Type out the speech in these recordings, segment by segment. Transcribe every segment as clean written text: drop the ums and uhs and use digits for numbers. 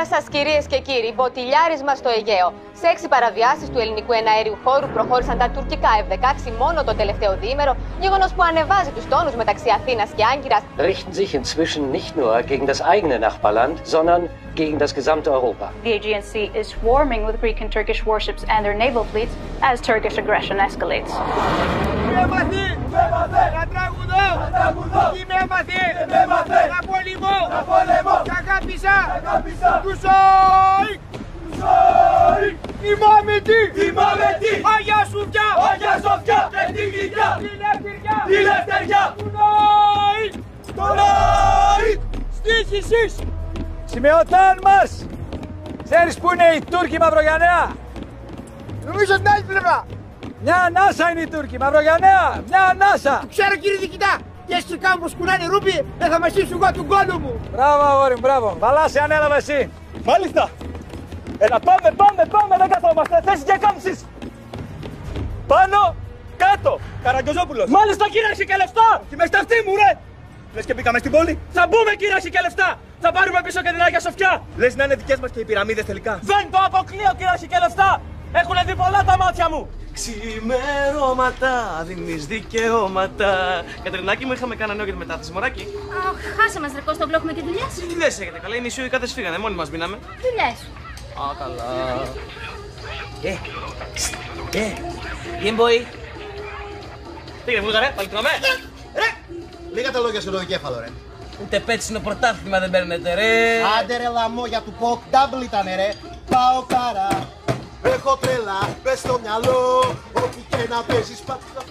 Καλημέρα σας κυρίες και κύριοι. Μποτιλιάρισμα στο Αιγαίο. Σε 6 παραβιάσεις του ελληνικού εναέριου χώρου προχώρησαν τα τουρκικά F-16 μόνο το τελευταίο διήμερο, γεγονός που ανεβάζει τους τόνους μεταξύ Αθήνας και Άγκυρας. Richten sich inzwischen nicht nur gegen das eigene Nachbarland, sondern gegen das gesamte Europa. The Aegean Sea is swarming with Greek and Turkish warships and their naval fleets as Turkish aggression escalates. Αγία Σοφιά, τη Λευτεριά, το Νόη, στοίχησης. Σημειωτάν μας! Ξέρεις που είναι οι Τούρκοι Μαυρογιαννέα? Νομίζω στην άλλη πλευρά. Μια ανάσα είναι οι Τούρκοι Μαυρογιαννέα! Μια ανάσα! Ξέρω κύριε Διοικητά, και εσύ κάπου πως κουνάνε ρούπι, δεν θα μασίσω εγώ του κόλλου μου. Μπράβο αγόρι μου, μπράβο. Βαλάσαι ανέλαβε εσύ. Μάλιστα. Έλα πάμε, δεν καθόμαστε. Θέσεις για κάμψεις. Πάνω, κάτω. Καραγκιόζόπουλος. Μάλιστα κύριε Αρχικελευτά! Και με στα αυτή μου ρε. Λες και μπήκαμε στην πόλη. Θα μπούμε κύριε Αρχικελευτά! Θα πάρουμε πίσω και την Αγία Σοφιά! Λες να είναι δικές μας και οι πυραμίδες τελικά. Δεν το αποκλείω κύριε Αρχικελευτά! Έχουνε δει πολλά τα μάτια μου! Ξημερώματα, δίνεις δικαιώματα. Κατερινάκη μου, είχαμε κανένα νέο για τη μετάθεση, μωράκι. Χάσαμε μας ρε Κώστα, έχουμε και δουλειές. Τι δουλειές έχετε, καλά, οι μισοί κάτες φύγανε, μόνοι μας μείναμε. Δουλειές. Α, καλά. Game boy. Τι έγινε, βούλγαρε, πάλι τρώμε. Ρε, λίγα τα λόγια στο λογικέφαλο ρε. Ούτε πέτσινο πρωτάθλημα δεν παίρνετε, ρε. Άντε ρε λαμόγια του ΠΟΚ, double ήταν ρε. Πάω κάρα, έχω τρέλα, πες στο μυαλό. Όπου και να παίζεις πατά.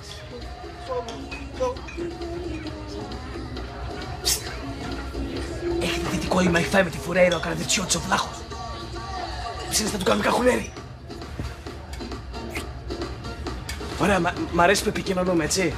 Έχετε δει τι κόλλημα έχει φάει με τη Φουρέιρο ο Καραδιτσιώτης ο Βλάχος. Ψήνες να του κάνουμε καχουλέρι. Ωραία, μ' αρέσει που επικοινωνούμε, έτσι.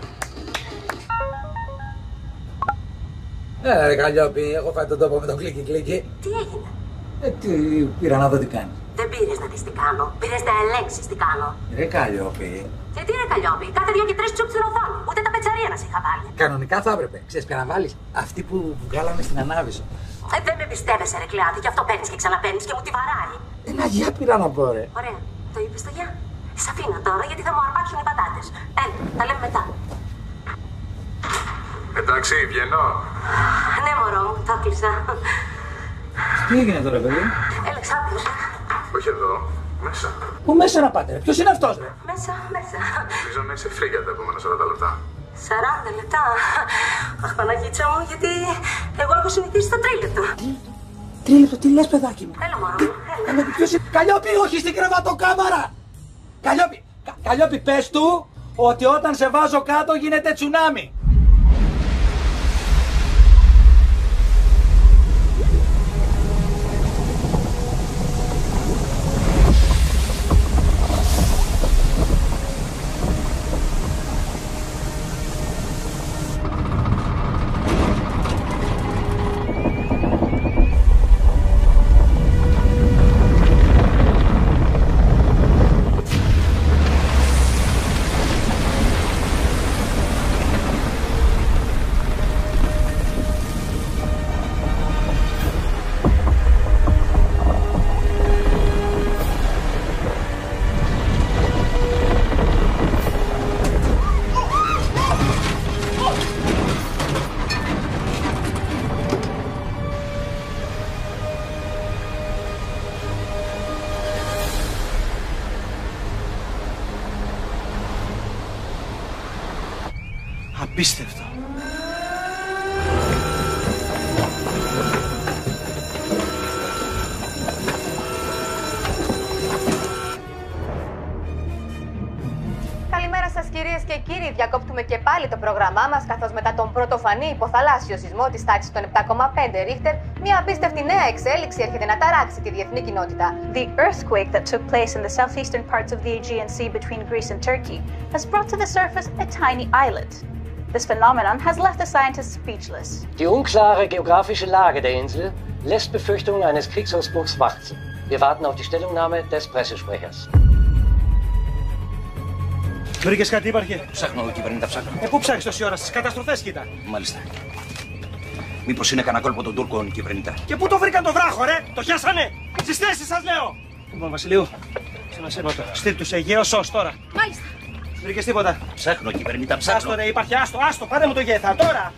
Ρε Καλλιόπη, έχω φάει τον τόπο με το κλίκι. Τι έγινε? Τι πήρα να δω τι κάνει. Δεν πήρες να δεις τι κάνω. Πήρες να ελέγξεις τι κάνω. Ρε Καλλιόπη. Και τι είναι Καλλιόπη, κάθε 2 και 3 τσουπ στην οθόνη. Ούτε τα πετσαρία να σε είχα βάλει. Κανονικά θα έπρεπε. Ξέρεις ποια να βάλεις? Αυτή που βγάλαμε στην Ανάβησο. Δεν με πιστεύεσαι ρε Κλεάτη, γι' αυτό παίρνεις και ξαναπαίρνεις και μου τη βαράει. Ένα γεια πήρα να πω ρε. Ωραία, το είπες το γεια. Σ' αφήνω τώρα γιατί θα μου αρπάξουν οι πατάτες. Τα λέμε μετά. Εντάξει, βγαίνω. Ναι μωρό μου, το έκλεισα. Τι έγινε τώρα παιδί? Αλεξάνδρος. Όχι εδώ, μέσα. Πού μέσα να πάτε ρε, ποιος είναι αυτός ρε? Μέσα. Ελπίζω να είσαι free για τα επόμενα 40 λεπτά. 40 λεπτά. Αχ Παναγίτσα μου, γιατί εγώ έχω συνηθίσει το τρίλεπτο. Τρίλεπτο, τι λες παιδάκι μου? Έλα μωρό μου, έλα. Ποιος είναι? Καλλιόπη, όχι στην κρεβατοκάμαρα! Καλλιόπη, πες του ότι όταν σε βάζω κάτω γίνεται τσουνάμι. Απίστευτο. Καλημέρα σας κυρίες και κύριοι. Διακόπτουμε και πάλι το πρόγραμμά μας, καθώς μετά τον πρωτοφανή υποθαλάσσιο σεισμό της τάξης των 7,5 Ρίχτερ, μια απίστευτη νέα εξέλιξη έρχεται να ταράξει τη διεθνή κοινότητα. The earthquake that took place in the southeastern parts of the Aegean Sea between Greece and Turkey has brought to the surface a tiny islet. This phenomenon has left the scientists speechless. Die unklare geografische Lage der Insel lässt Befürchtungen eines Kriegsausbruchs wachsen. Wir warten auf die Stellungnahme des Pressesprechers. Βρήκες κάτι, ύπαρχε? Ψάχνω, κυβερνήτα, ψάχνω. Πού ψάχνεις τόση ώρα, στις καταστροφές κοίτα. Μάλιστα. Μήπως είναι κανένα κόλπο των Τούρκων, κυβερνητά? Και πού το βρήκαν το βράχο, ρε! Το χιάσανε! Στις θέσεις σας λέω! Λοιπόν, Βασιλείου, σημασία στείλ τους Αιγαίος ως τώρα. Μάλιστα. Βρήκες τίποτα? Ψάχνω, κυβερνητά, ψάχνω. Άστο, ρε, υπάρχει, άστο, πάρε μου το γέθα, τώρα!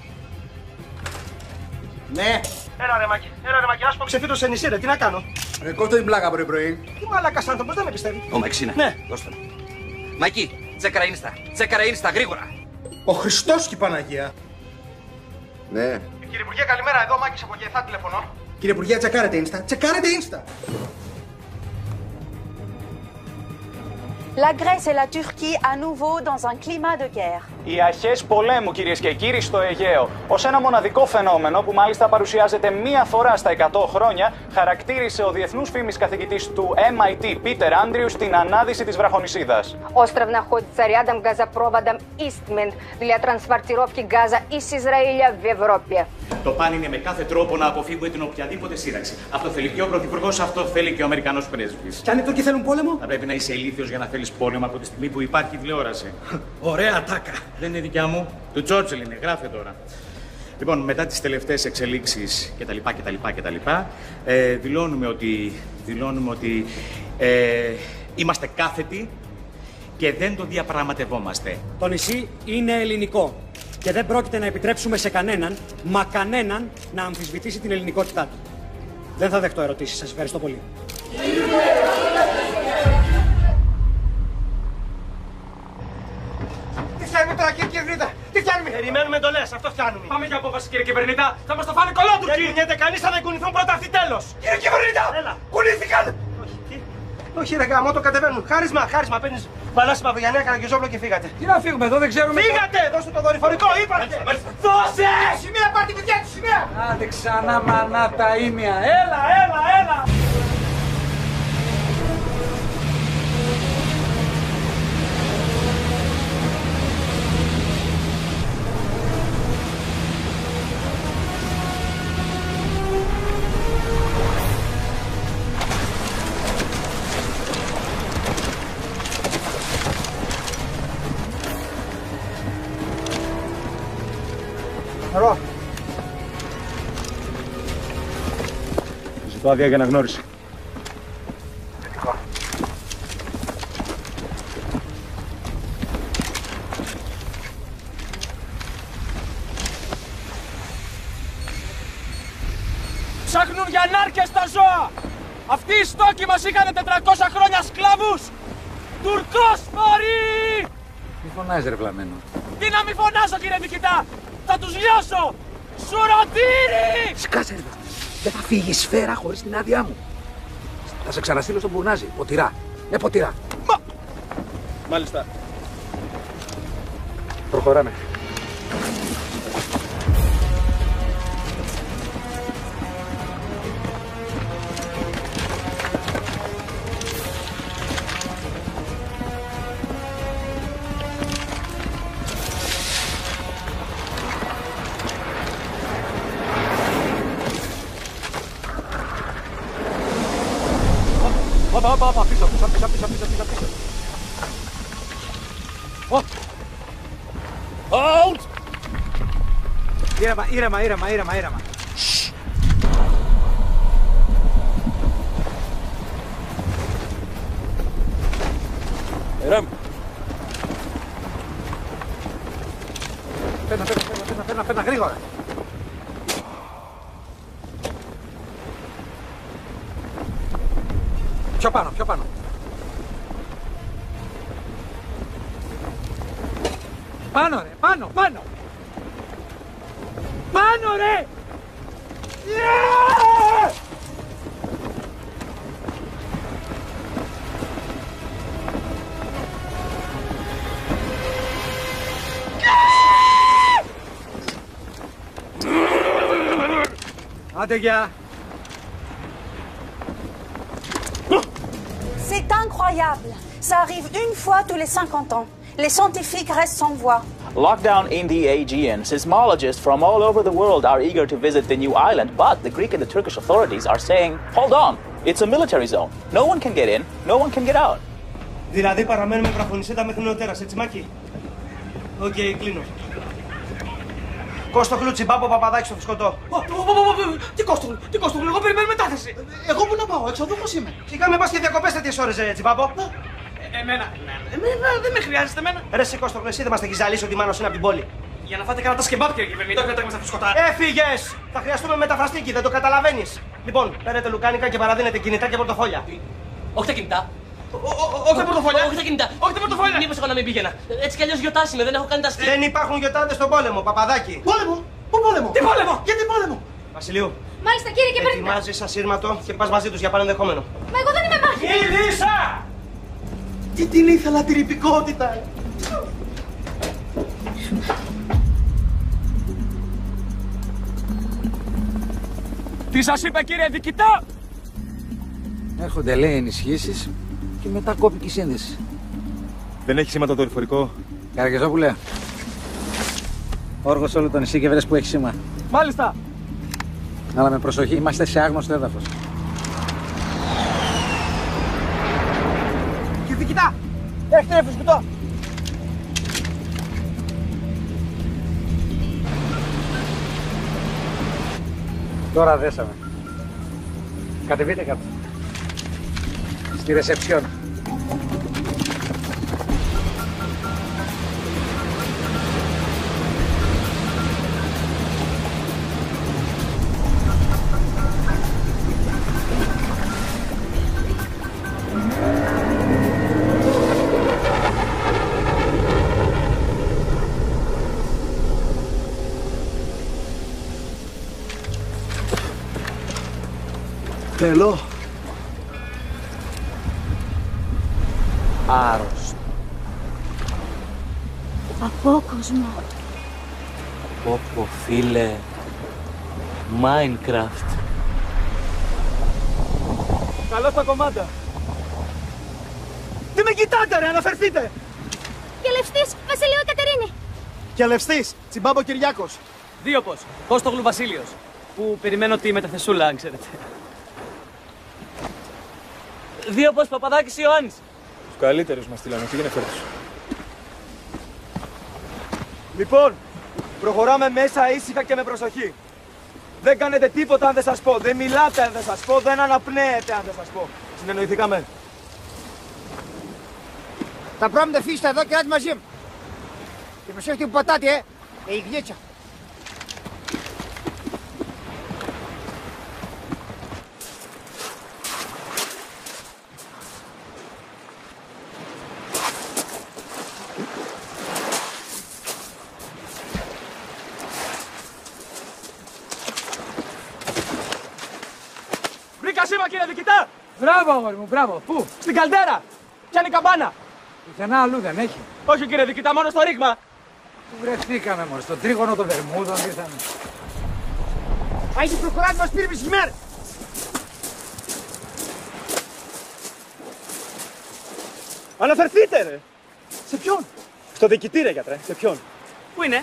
Ναι. Έλα ρε Μάκη, άσπρο ξεφύτωσε νησί, ρε, τι να κάνω? Ρε, κόφτω την πλάκα πρωί-πρωί. Τι μαλάκας άνθρωπος, δεν με πιστεύει. Ο Μαξ είναι. Ναι. Δώστε μου. Μάκη, τσέκαρα ίνστα, γρήγορα. Ο Χριστός και η Παναγία. Ναι. Κύριε Υπουργέ, καλημέρα, εδώ Μάκης από Γεθά τηλεφωνώ. Κύριε Υπουργέ, τσεκάρετε Insta. Τσεκάρετε Insta. La Grèce et la Turquie à nouveau dans un climat de guerre. Οι αρχές πολέμου, κυρίες και κύριοι, στο Αιγαίο, ως ένα μοναδικό φαινόμενο που μάλιστα παρουσιάζεται μία φορά στα 100 χρόνια, χαρακτήρισε ο διεθνούς φήμης καθηγητής του MIT, Peter Andrews, την ανάδυση της βραχονησίδας. Остров находится рядом с газопроводом Eastman для транспортировки газа из Израиля в Европе. Το παν είναι με κάθε τρόπο να αποφύγουμε την οποιαδήποτε σύραξη. Αυτό θέλει και ο Πρωθυπουργός, αυτό θέλει και ο Αμερικανός πρέσβης. Κι αν οι Τούρκοι θέλουν πόλεμο? Θα πρέπει να είσαι ηλίθιος για να θέλεις πόλεμο από τη στιγμή που υπάρχει τηλεόραση. Ωραία τάκα. Δεν είναι δικιά μου. Του Τσόρτσιλ είναι, γράφε τώρα. Λοιπόν, μετά τις τελευταίες εξελίξεις κτλ. Δηλώνουμε ότι είμαστε κάθετοι και δεν το διαπραγματευόμαστε. Το νησί είναι ελληνικό και δεν πρόκειται να επιτρέψουμε σε κανέναν, μα κανέναν, να αμφισβητήσει την ελληνικότητά του. Δεν θα δεχτώ ερωτήσεις. Σας ευχαριστώ πολύ. Τι φτιάχνουμε τώρα, κύριε Κυβερνήτα? Τι φτιάχνουμε? Περιμένουμε εντολές, αυτό φτιάχνουμε. Πάμε για απόφαση, κύριε Κυβερνήτα. Θα μας το φάνε κολότουρκοι. Δεν κουνιέται κανείς, θα δεν κουνηθούν πρώτα αυτοί, τέλος. Κύριε Κυβερνήτα! Έλα. Κουνήθηκαν! Όχι, ρε γάμο, το κατεβαίνουν. Χάρισμα, παίρνεις μπαλάσι Παπαγιαννέα, Καραγκιόζοβλο και φύγατε. Τι να φύγουμε εδώ, δεν ξέρουμε. Φύγατε! Δώστε το δορυφορικό, είπατε! Δώσε! Σημεία, πάρτε παιδιά του σημεία! Άντε ξανά μανά τα ήμια. Έλα! Νερό. Ζητώ άδεια για αναγνώριση. Θετικό. Ψάχνουν για νάρκες τα ζώα! Αυτοί οι στόκοι μας είχαν 400 χρόνια σκλάβους! Τουρκόσποροι! Μη φωνάζει ρε βλαμμένο. Τι να μη φωνάζω, κύριε Νικητά! Θα τους λιώσω! Σουρωτήρι! Σκάσε ρε, δεν θα φύγει σφαίρα χωρίς την άδειά μου. Θα σε ξαναστείλω στον Μπουρνάζι, ποτηρά. Ναι, ποτηρά. Μάλιστα. Προχωράμε. Όπα, πίσω. Hold! Ήρεμα. Παίρνα, γρήγορα. Πιο πάνω. Πάνω ρε! Πάνω ρε! Yeah! Άντε γεια! C'est incroyable. Ça arrive une fois tous les 50 ans. Les scientifiques restent sans voix. Lockdown in the Aegean. Seismologists from all over the world are eager to visit the new island, but the Greek and the Turkish authorities are saying, hold on, it's a military zone. No one can get in, no one can get out. Δηλαδή παραμένουμε βραχονισέτα μέχρι νεοτέρας, έτσι Μάκη? Οκ, κλείνω. Κόστογλου, Τσιμπάμπο, Παπαδάκη στο φουσκωτό. Τι Κόστογλου, εγώ περιμένω μετάθεση. Εγώ πού να πάω, εξοδούχος είμαι. Σιγά με πας και διακοπές τέτοιες ώρες, Τσιμπάμπο. Εμένα δεν με χρειάζεται εμένα. Ρε εσύ Κόστογλου, εσύ δεν μας τα έχεις ζαλίσει ότι η μάνος είναι από την πόλη. Για να φάτε κανένα τα σκεμπάπ, κύριε κυβερνήτη, όχι να τρέχουμε στα φουσκωτά. Έφυγες! Θα χρειαστούμε μεταφραστική, δεν το καταλαβαίνεις. Λοιπόν, παίρνετε λουκάνικα και παραδίνετε κινητά και πορτοφόλια. Όχι τα κινητά. Όχι τα πορτοφόλια. Όχι τα κινητά. Όχι τα πορτοφόλια. Μήπως εγώ να μην πήγαινα. Έτσι κι αλλιώς γιορτάσιμαι, δεν έχω κάνει τα σκεμπάπ. Δεν υπάρχουν γιορτάδες στον πόλεμο, Παπαδάκη. Πόλεμο! Πού πόλεμο! Τι πόλεμο! Γιατί πόλεμο! Βασιλείου. Μάλιστα, κύριε κυβερνήτη. Ετοιμάζεις ασύρματο και πας μαζί τους για πανενδεχόμενο. Μα εγώ δεν είμαι μάχη. Γύρισα! Τι την ήθελα την υπηκότητα. Τι σας είπε, κύριε Δικητά! Έρχονται, λέει, ενισχύσεις και μετά κόπηκε η σύνδεση. Δεν έχει σήμα το δορυφορικό. Καραγεζόπουλε, όργος όλο το νησί και βρες που έχει σήμα. Μάλιστα. Αλλά με προσοχή, είμαστε σε άγνωστο έδαφος. Κύριε Δικητά, έχετε ένα φουσκωτό. Τώρα δέσαμε. Κατεβείτε κάτω. Στη ρεσεψιόν. Θέλω. Άρρωστο. Απόκοσμο. Πόπο, φίλε. Minecraft. Καλώς τα κομμάτια. Τι με κοιτάτε, ρε, αναφερθείτε. Κελευστής, Βασιλείο Κατερίνη. Κελευστής, Τσιμπάμπο Κυριάκος. Δίωπος, Κόστογλου Βασίλειος. Που περιμένω τη μεταθεσούλα, αν ξέρετε. Δίωπος Παπαδάκης Ιωάννης. Τους καλύτερους μας στείλανε, πήγαινε φέρτε σου. Λοιπόν, προχωράμε μέσα ήσυχα και με προσοχή. Δεν κάνετε τίποτα αν δεν σας πω, δεν μιλάτε αν δεν σας πω, δεν αναπνέετε αν δεν σας πω. Συνεννοηθήκαμε. Τα πράγματα αφήστε εδώ και άτε μαζί μου. Και προσέχετε που πατάτε, η γλίτσα. Βρήκα σήμα, κύριε Δικητά! Μπράβο, αγόρι μου, μπράβο. Πού? Στην καλτέρα! Πιάνει καμπάνα! Πουθενά αλλού δεν έχει. Όχι, κύριε Δικητά, μόνο στο ρήγμα! Πού βρεθήκαμε, μωρέ, στον τρίγωνο των Βερμούδων ήρθαμε. Άιντε προχωράτε μας πήρε μισημέρ. Αναφερθείτε, ρε! Σε ποιον? Στο διοικητή, ρε, γιατρέ. Σε ποιον? Πού είναι?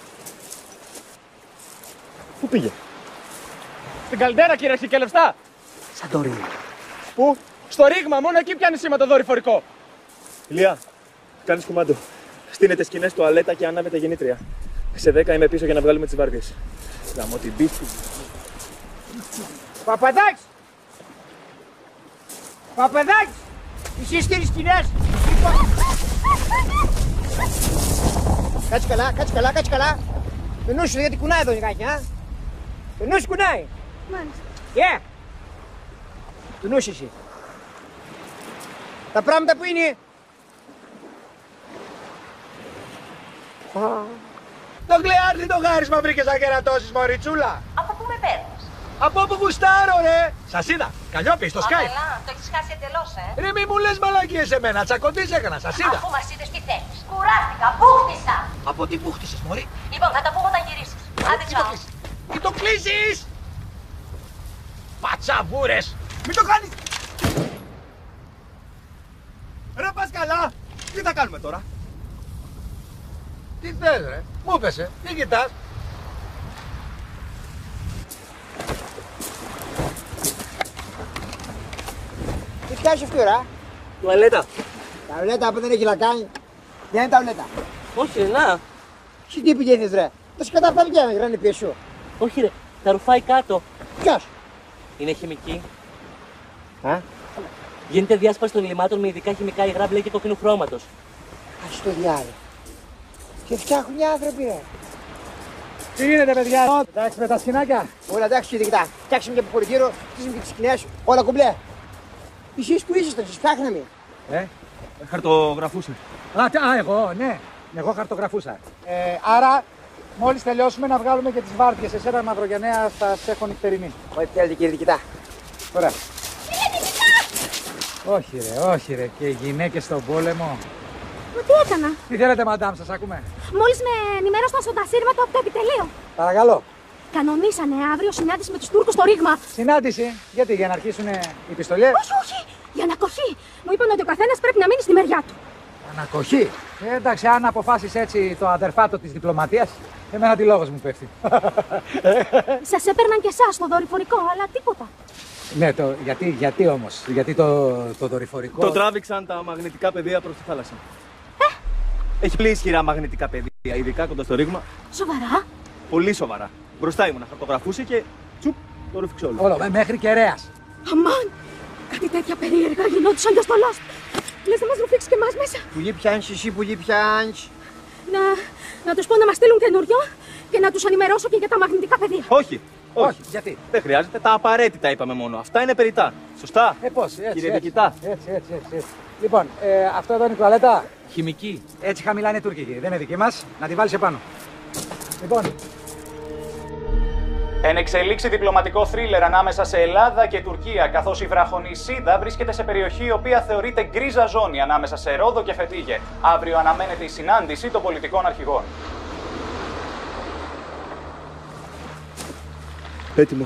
Πού πήγε? Στην καλτέρα, κύριε Αρχικελευστά! Σαντορίνη. Πού? Στο ρήγμα, μόνο εκεί πιάνει σήμα το δορυφορικό. Ηλία, κάνεις κουμάντο. Στείνετε σκηνές τουαλέτα και ανάβετε γεννήτρια. Σε 10 είμαι πίσω για να βγάλουμε τις βάρδιες. Γαμώ την πίστη. Παπαδάκης! Παπαδάκης! Εσύ στείλεις σκηνές! Κάτσε καλά, κάτσε καλά, κάτσε καλά. Το νου σου γιατί κουνάει εδώ λιγάκι, α. Το νου σου κουνάει. Μάλιστα. Το νου σου εσύ. Τα πράγματα που είναι. Το γλεάρδι το γάρισμα βρήκες να κερατώσεις, μωριτσούλα. Από πού με παίρνεις? Από όπου γουστάρω, ρε. Σας είδα. Καλλιόπη, στο Skype. Καλά, το έχεις χάσει εντελώς, Ρε μη μου λες μαλακίες εμένα. Τσακωτής έκανα, σας είδα. Αφού μας είδες τι θέλεις. Κουράστηκα, μπούχτισα. Από τι μπούχτισες, μωρή. Λοιπόν, θα τα πούμε όταν γυρίσεις. Άντε, τσάω. Μην το κλείσεις. Πατσαβούρες. Μην το κάνεις. Ρε πας καλά. Τι θα κάνουμε τώρα? Τι θες, ρε. Μου έπεσε. Τι κοιτάς. Τι φτιάχνεις αυτή ώρα? Τουαλέτα. Ταβλέτα που δεν έχει λακάνι. Δεν είναι ταβλέτα. Όχι, να. Εσύ τι πηγαίνεις, ρε. Τα σκατά αυτά δεν γράνε πίσω. Όχι ρε, τα ρουφάει κάτω. Ποιος? Είναι χημική. Α? Γίνεται διάσπαση των λιμάτων με ειδικά χημικά υγρά μπλε και κόκκινου χρώματος. Ας το διάλογο. Και φτιάχνουν οι άνθρωποι, ρε. Τι γίνεται, παιδιά, εντάξει με τα σκηνάκια. Όλα εντάξει, διοικητά. Φτιάξαμε και αποχωρητήριο, στήσαμε και τις σκηνές, όλα κουμπλέ. Εσείς που ήσασταν, σας φτιάχναμε. Χαρτογραφούσε. Εγώ, ναι. Εγώ χαρτογραφούσα. Άρα, μόλις τελειώσουμε να βγάλουμε και τις βάρδιες. Εσένα Μαυρογενναία θα σε έχω νυχτερινή. Ό,τι θέλετε, κύριε διοικητά. Ωραία. Όχι ρε, και οι γυναίκες στον πόλεμο. Μα τι έκανα? Τι θέλετε, μαντάμ, σας ακούμε. Μόλις με ενημέρωσαν στο τασίρματο από το επιτελείο. Παρακαλώ. Κανονίσανε αύριο συνάντηση με τους Τούρκους στο ρήγμα. Συνάντηση, γιατί, για να αρχίσουν οι πιστολιές. Όχι, για ανακοχή. Μου είπαν ότι ο καθένας πρέπει να μείνει στη μεριά του. Ανακοχή. Εντάξει, αν αποφάσεις έτσι το αδερφάτο της διπλωματίας, εμένα τι λόγος μου πέφτει. Σας έπαιρναν και εσάς στο δορυφορικό, αλλά τίποτα. Ναι, γιατί όμως, γιατί το δορυφορικό. Το τράβηξαν τα μαγνητικά πεδία προς τη θάλασσα. Έχει πολύ ισχυρά μαγνητικά πεδία, ειδικά κοντά στο ρήγμα. Σοβαρά? Πολύ σοβαρά. Μπροστά ήμουν, χαρτογραφούσε και τσουπ, το ρούφηξε όλο. Όλο, μέχρι Κεραίας. Αμάν! Κάτι τέτοια περίεργα γινόντουσαν και στο Lost. Λες να μας ρουφήξει και εμάς μέσα. Πουλί πιάνεις εσύ, πουλί πιάνεις. Να τους πω να μας στείλουν καινούριο και να τους ενημερώσω και για τα μαγνητικά πεδία. Όχι. Γιατί? Δεν χρειάζεται, τα απαραίτητα είπαμε μόνο. Αυτά είναι περιττά. Σωστά. Πώς, έτσι. Κύριε διοικητά. Έτσι. Λοιπόν, αυτό εδώ είναι η τουαλέτα. Χημική. Έτσι χαμηλά είναι τουρκική. Δεν είναι δική μας. Να τη βάλεις επάνω. Λοιπόν. Εν εξελίξει διπλωματικό θρίλερ ανάμεσα σε Ελλάδα και Τουρκία, καθώς η βραχονησίδα βρίσκεται σε περιοχή η οποία θεωρείται γκρίζα ζώνη ανάμεσα σε Ρόδο και Φετίγε. Αύριο αναμένεται η συνάντηση των πολιτικών αρχηγών. Έτοιμο.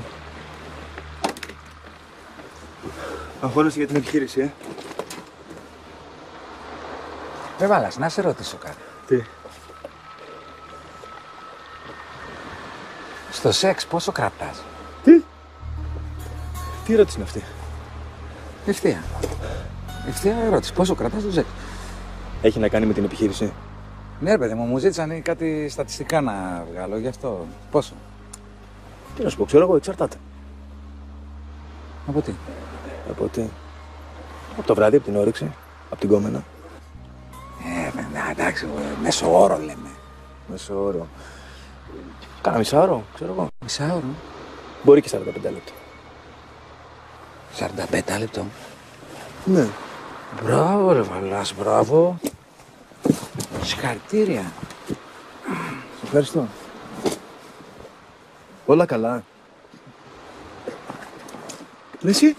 Αγχώνεσαι για την επιχείρηση, Βάλλας, να σε ρωτήσω κάτι. Τι? Στο σεξ πόσο κρατάς? Τι ερώτηση είναι αυτή? Ευθεία ερώτηση. Πόσο κρατάς το σεξ? Έχει να κάνει με την επιχείρηση. Ναι, παιδί μου ζήτησαν κάτι στατιστικά να βγάλω, γι' αυτό. Πόσο? Τι να σου πω, ξέρω εγώ, εξαρτάται. Από τι? Από το βράδυ, από την όρεξη, από την κόμενα. Εντάξει, μέσο όρο λέμε. Μέσο όρο. Κάνα μισάωρο, ξέρω εγώ. Μισάωρο? Μπορεί και 45 λεπτό. 45 λεπτό? Ναι. Μπράβο ρε Βαλάς, μπράβο. Συγχαρητήρια. Σε ευχαριστώ. Όλα καλά. Εσύ.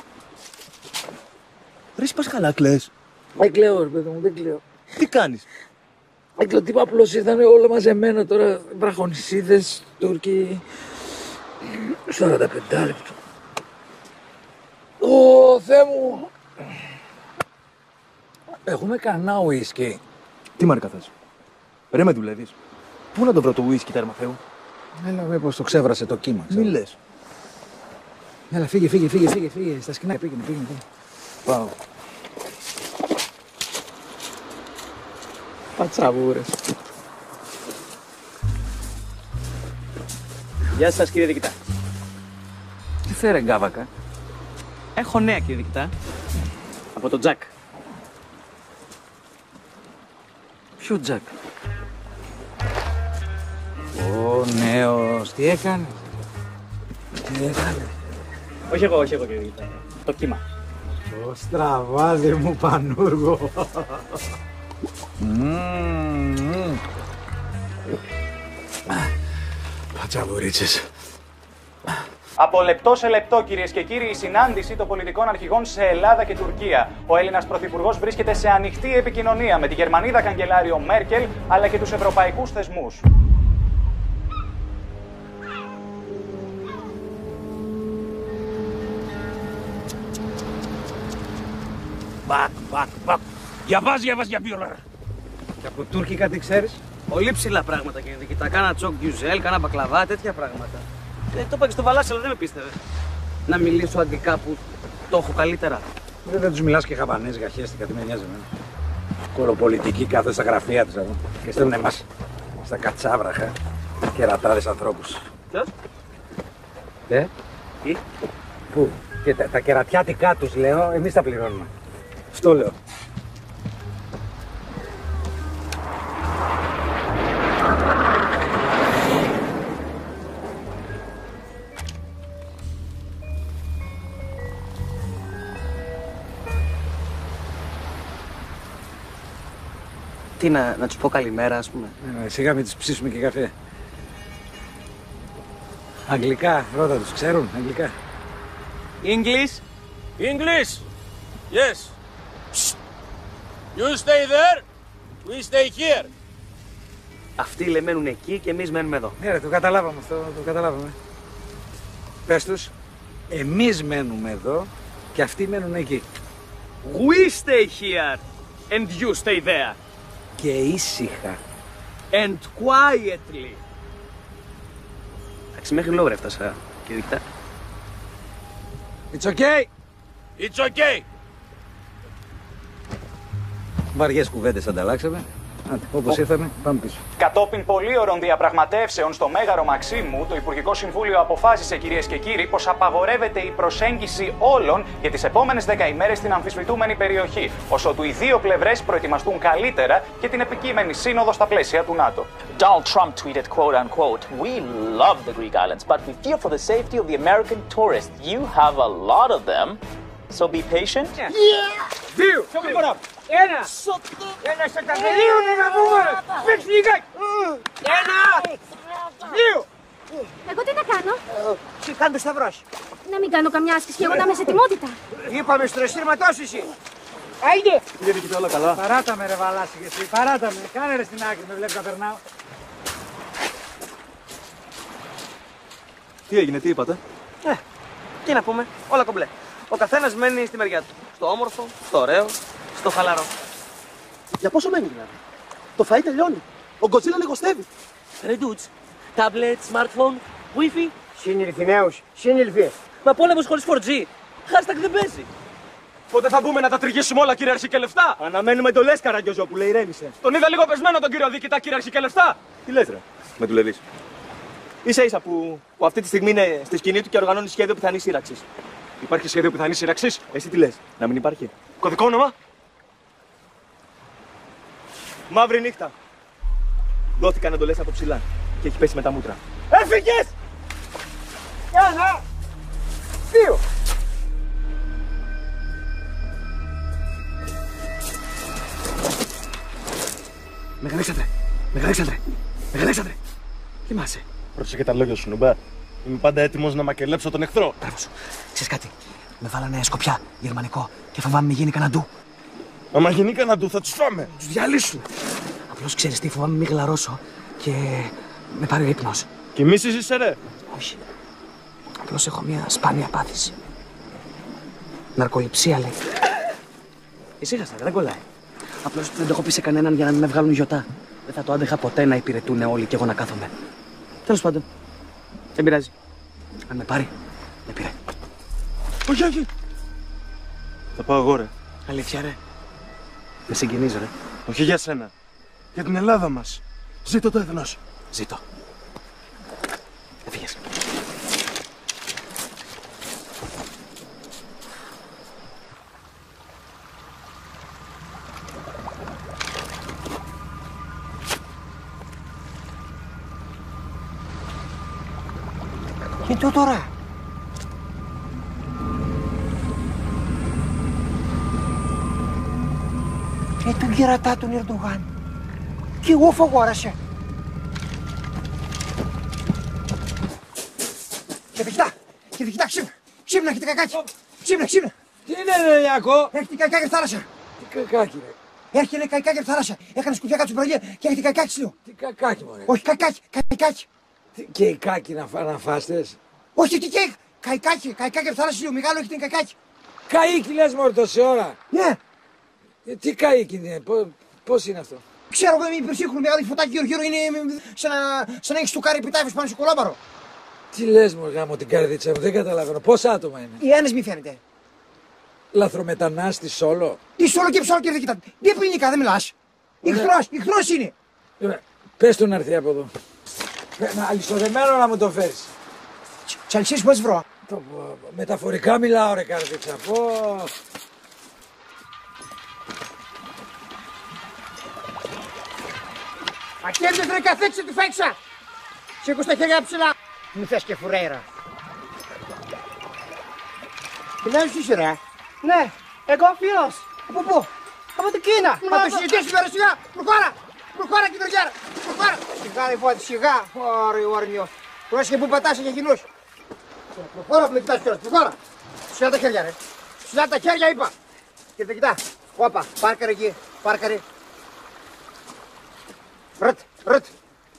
Ρε εσύ πας καλά, κλαις? Δεν κλαίω ρε παιδί μου, δεν κλαίω. Τι κάνεις? Δεν κλαίω, τίποτα, απλώς ήρθαν όλα μαζεμένα τώρα. Βραχονησίδες, Τούρκοι. 45 λεπτό. Ω, Θεέ μου. Έχουμε κανένα ουίσκι? Τι μάρκα θες? Ρε με δουλεύεις? Πού να το βρω το ουίσκι τέρμα Θεού? Έλα, μήπως το ξέβρασε το κύμα. Μη λες. Έλα, φύγε. Στα σκηνά, πήγαινε. Πάω. Πατσαβούρες. Γεια σας κύριε διοικητά. Τι φέρε γκάβακα? Έχω νέα κύριε διοικητά. Από τον Τζακ. Ποιο Τζακ? Ο νέος, τι έκανε? Όχι εγώ κύριε διοικητά. Το κύμα. Το στραβάδι μου πανούργο. Πατσαβουρίτσες. Από λεπτό σε λεπτό, κυρίες και κύριοι, η συνάντηση των πολιτικών αρχηγών σε Ελλάδα και Τουρκία. Ο Έλληνας Πρωθυπουργός βρίσκεται σε ανοιχτή επικοινωνία με τη Γερμανίδα καγκελάριο Μέρκελ αλλά και τους ευρωπαϊκούς θεσμούς. Μπακ. Διαβάζει για ποιο ώρα? Και από τουρκικά τι ξέρεις? Πολύ ψηλά πράγματα κύριε διοικητά. Κάνα τσόκ γκιουζέλ, κάνα μπακλαβά, τέτοια πράγματα. Το είπα και στο Βαλάσι, αλλά δεν με πίστευε. Να μιλήσω αγγλικά που το έχω καλύτερα. Δεν τους μιλάς και χαβανέζικα, χέστηκα, τι με νοιάζει εμένα. Κοροπολιτικοί κάθονται στα γραφεία τους εδώ και στέλνουν εμάς στα κατσάβραχα. Κερατάδες ανθρώπους. Ποιος? Τι? Πού? Και τα κερατιάτικά τους, λέω, εμείς τα πληρώνουμε. Αυτό λέω. Τι, να τους πω καλημέρα, ας πούμε. Σιγά μην τους ψήσουμε και καφέ. Αγγλικά, ρώτα τους, ξέρουν αγγλικά. English? English? Yes. You stay there, we stay here. Αυτοί μένουν εκεί και εμείς μένουμε εδώ. Ναι, ρε, το καταλάβαμε αυτό, το καταλάβαμε. Πες τους, εμείς μένουμε εδώ και αυτοί μένουν εκεί. We stay here and you stay there. Και ήσυχα. And quietly. Εντάξει, μέχρι λόγω έφτασα, κύριε Δικτά. It's okay. It's okay. Βαριές κουβέντες ανταλλάξαμε. Όπως ήρθαμε, πάμε πίσω. Κατόπιν πολύωρων διαπραγματεύσεων στο Μέγαρο Μαξίμου, το Υπουργικό Συμβούλιο αποφάσισε, κυρίες και κύριοι, πως απαγορεύεται η προσέγγιση όλων για τις επόμενες 10 ημέρες στην αμφισβητούμενη περιοχή, ώσοτου οι δύο πλευρές προετοιμαστούν καλύτερα για την επικείμενη σύνοδο στα πλαίσια του ΝΑΤΟ. Donald Trump tweeted, quote unquote, "We love the Greek islands, but we fear for the safety of the American tourists. You have a lot of them, so be patient." Δύο! Ένα! Ένα σε κάθε δύο να πούμε! Παίξε λιγάκι! Ένα! Δύο! Εγώ τι να κάνω? Τι κάνεις σταυρός? Να μην κάνω καμιά άσκηση και εγώ να είμαι σε ετοιμότητα. Είπαμε στο ρεστήρματός εσύ! Άιντε! Κύριε Διοικητά, όλα καλά? Παράτα με ρε Βαλάση και εσύ, παράτα με. Κάνε ρε στην άκρη, με βλέπεις να περνάω. Τι έγινε, τι είπατε? Τι να πούμε, όλα κομπλέ. Ο καθένας μένει στη μεριά του. Στο όμορφο, στο ωραίο, στο χαλαρό. Για πόσο μένει δηλαδή? Το φαΐ τελειώνει. Ο Γκοτσίλα λιγοστεύει. Ρε ντούτς, τάμπλετ, smartphone, wifi. Συνήλθοι νέους, συνήλθοι. Μα πόλεμος χωρίς 4G. Hashtag δεν παίζει. Πότε θα μπούμε να τα τριγίσουμε όλα, κύριε Αρχικελεφτά? Αναμένουμε εντολές, Καραγκιόζοπουλε, ηρέμησε. Τον είδα λίγο πεσμένο τον κύριο Διοικητά, κύριε Αρχικελεφτά. Τι λες, ρε, με δουλεύεις? Ίσα-ίσα που αυτή τη στιγμή είναι στη σκηνή του και οργανώνει σχέδιο πιθανής σύραξης. Υπάρχει σχέδιο πιθανής σύραξης? Εσύ τι λες, να μην υπάρχει? Κωδικό όνομα? Μαύρη νύχτα. Δόθηκαν εντολές από ψηλά και έχει πέσει με τα μούτρα. Έφυγες! Ένα! Δύο! Μεγαλέξανδρε! Κοιμάσαι. Πρόσεχε τα λόγια σου, νουμπά. Είμαι πάντα έτοιμος να μακελέψω τον εχθρό. Μπράβο σου. Ξέρεις κάτι, με βάλανε σκοπιά, γερμανικό και φοβάμαι μην γίνει κανένα ντου. Άμα γίνει κανένα ντου θα τους φάμε. Τους διαλύσουμε. Απλώς ξέρεις τι, φοβάμαι μην γλαρώσω και με πάρει ο ύπνος. Κοιμήσεις είσαι ρε? Όχι. Απλώς έχω μια σπάνια πάθηση. Ναρκοληψία λέει. Ησύχασα, δεν κολλάει. Απλώς δεν το έχω πει σε κανέναν για να μην με βγάλουν γιοτά. Δεν θα το άντεχα ποτέ να υπηρετούν όλοι και εγώ να κάθομαι. Τέλος πάντων. Δεν πειράζει. Αν με πάρει, με πήρε. Όχι, όχι. Θα πάω εγώ ρε. Αλήθεια ρε. Με συγκινίζω ρε. Όχι για σένα. Για την Ελλάδα μας. Ζήτω το έθνος. Ζήτω. Έφυγες. Και το τώρα. Και τον κερατά τον Ερντογάν. Και εγώ φαγόρασε. Και διχτά, ξύπνα, έχετε κακάκι. Ξύπνα. Τι είναι ρε Λιακό? Έχετε κακάκι από θάλασσα. Τι κακάκι ρε? Έρχεται κακάκι από θάλασσα. Έκανε σκουφιά κάτω πρωί και έχετε κακάκι σου. Τι κακάκι μωρέ? Όχι κακάκι. Και οι κάκι να φάστες? Όχι τι κέικ. Καϊκάκι από θάλασσα σου. Μεγάλο έχετε κακάκι. Καΐκι λες μωρέ τόση ώρα? Ναι. Τι καΐκι είναι, πώς είναι αυτό? Ξέρω εγώ είμαι υπερσύγχρονο μεγάλο φωτάκι γύρω είναι σαν να έχεις του κάρι επιτάφιος πάνω στο κολόμπαρο. Τι λες μωρέ γάμο την καρδίτσα μου, δεν καταλαβαίνω. Πόσα άτομα είναι? Οι ένας μη φαίνεται. Λαθρομετανάστης όλο? Τι όλο και ψόλο και δεν κοιτάτε. Τι ελληνικά δεν μιλάς. Ηχθρός είναι. Πες του να έρθει από εδώ. Αλυσοδεμένο να μου το φέρεις. Τσαλσίς πώς βρω. Μεταφορικά μιλάω ρε καρδίτσα. Ακέντες ρε καθέξε τη φέξα. Σήκω στα χέρια ψηλά. Μη θες και φουρέιρα. Τι λες είσαι ρε. Ναι, εγώ φίλος. Από πού? Από την Κίνα. Θα το συζητήσουμε ρε σιγά. Προχώρα. Προχώρα κυτρογιάρα. Προχώρα. Σιγά λοιπόν, σιγά. Ωρε όρνιο. Πρόσεχε που πατάς και κοινούς. Προχώρα που με κοιτάς κιόλας. Προχώρα. Ψηλά τα χέρια ρε. Ψηλά τα χέρια είπα. Και δεν κοιτά. Όπα. Πάρκαρε εκεί. Πάρκαρε. Ρτ.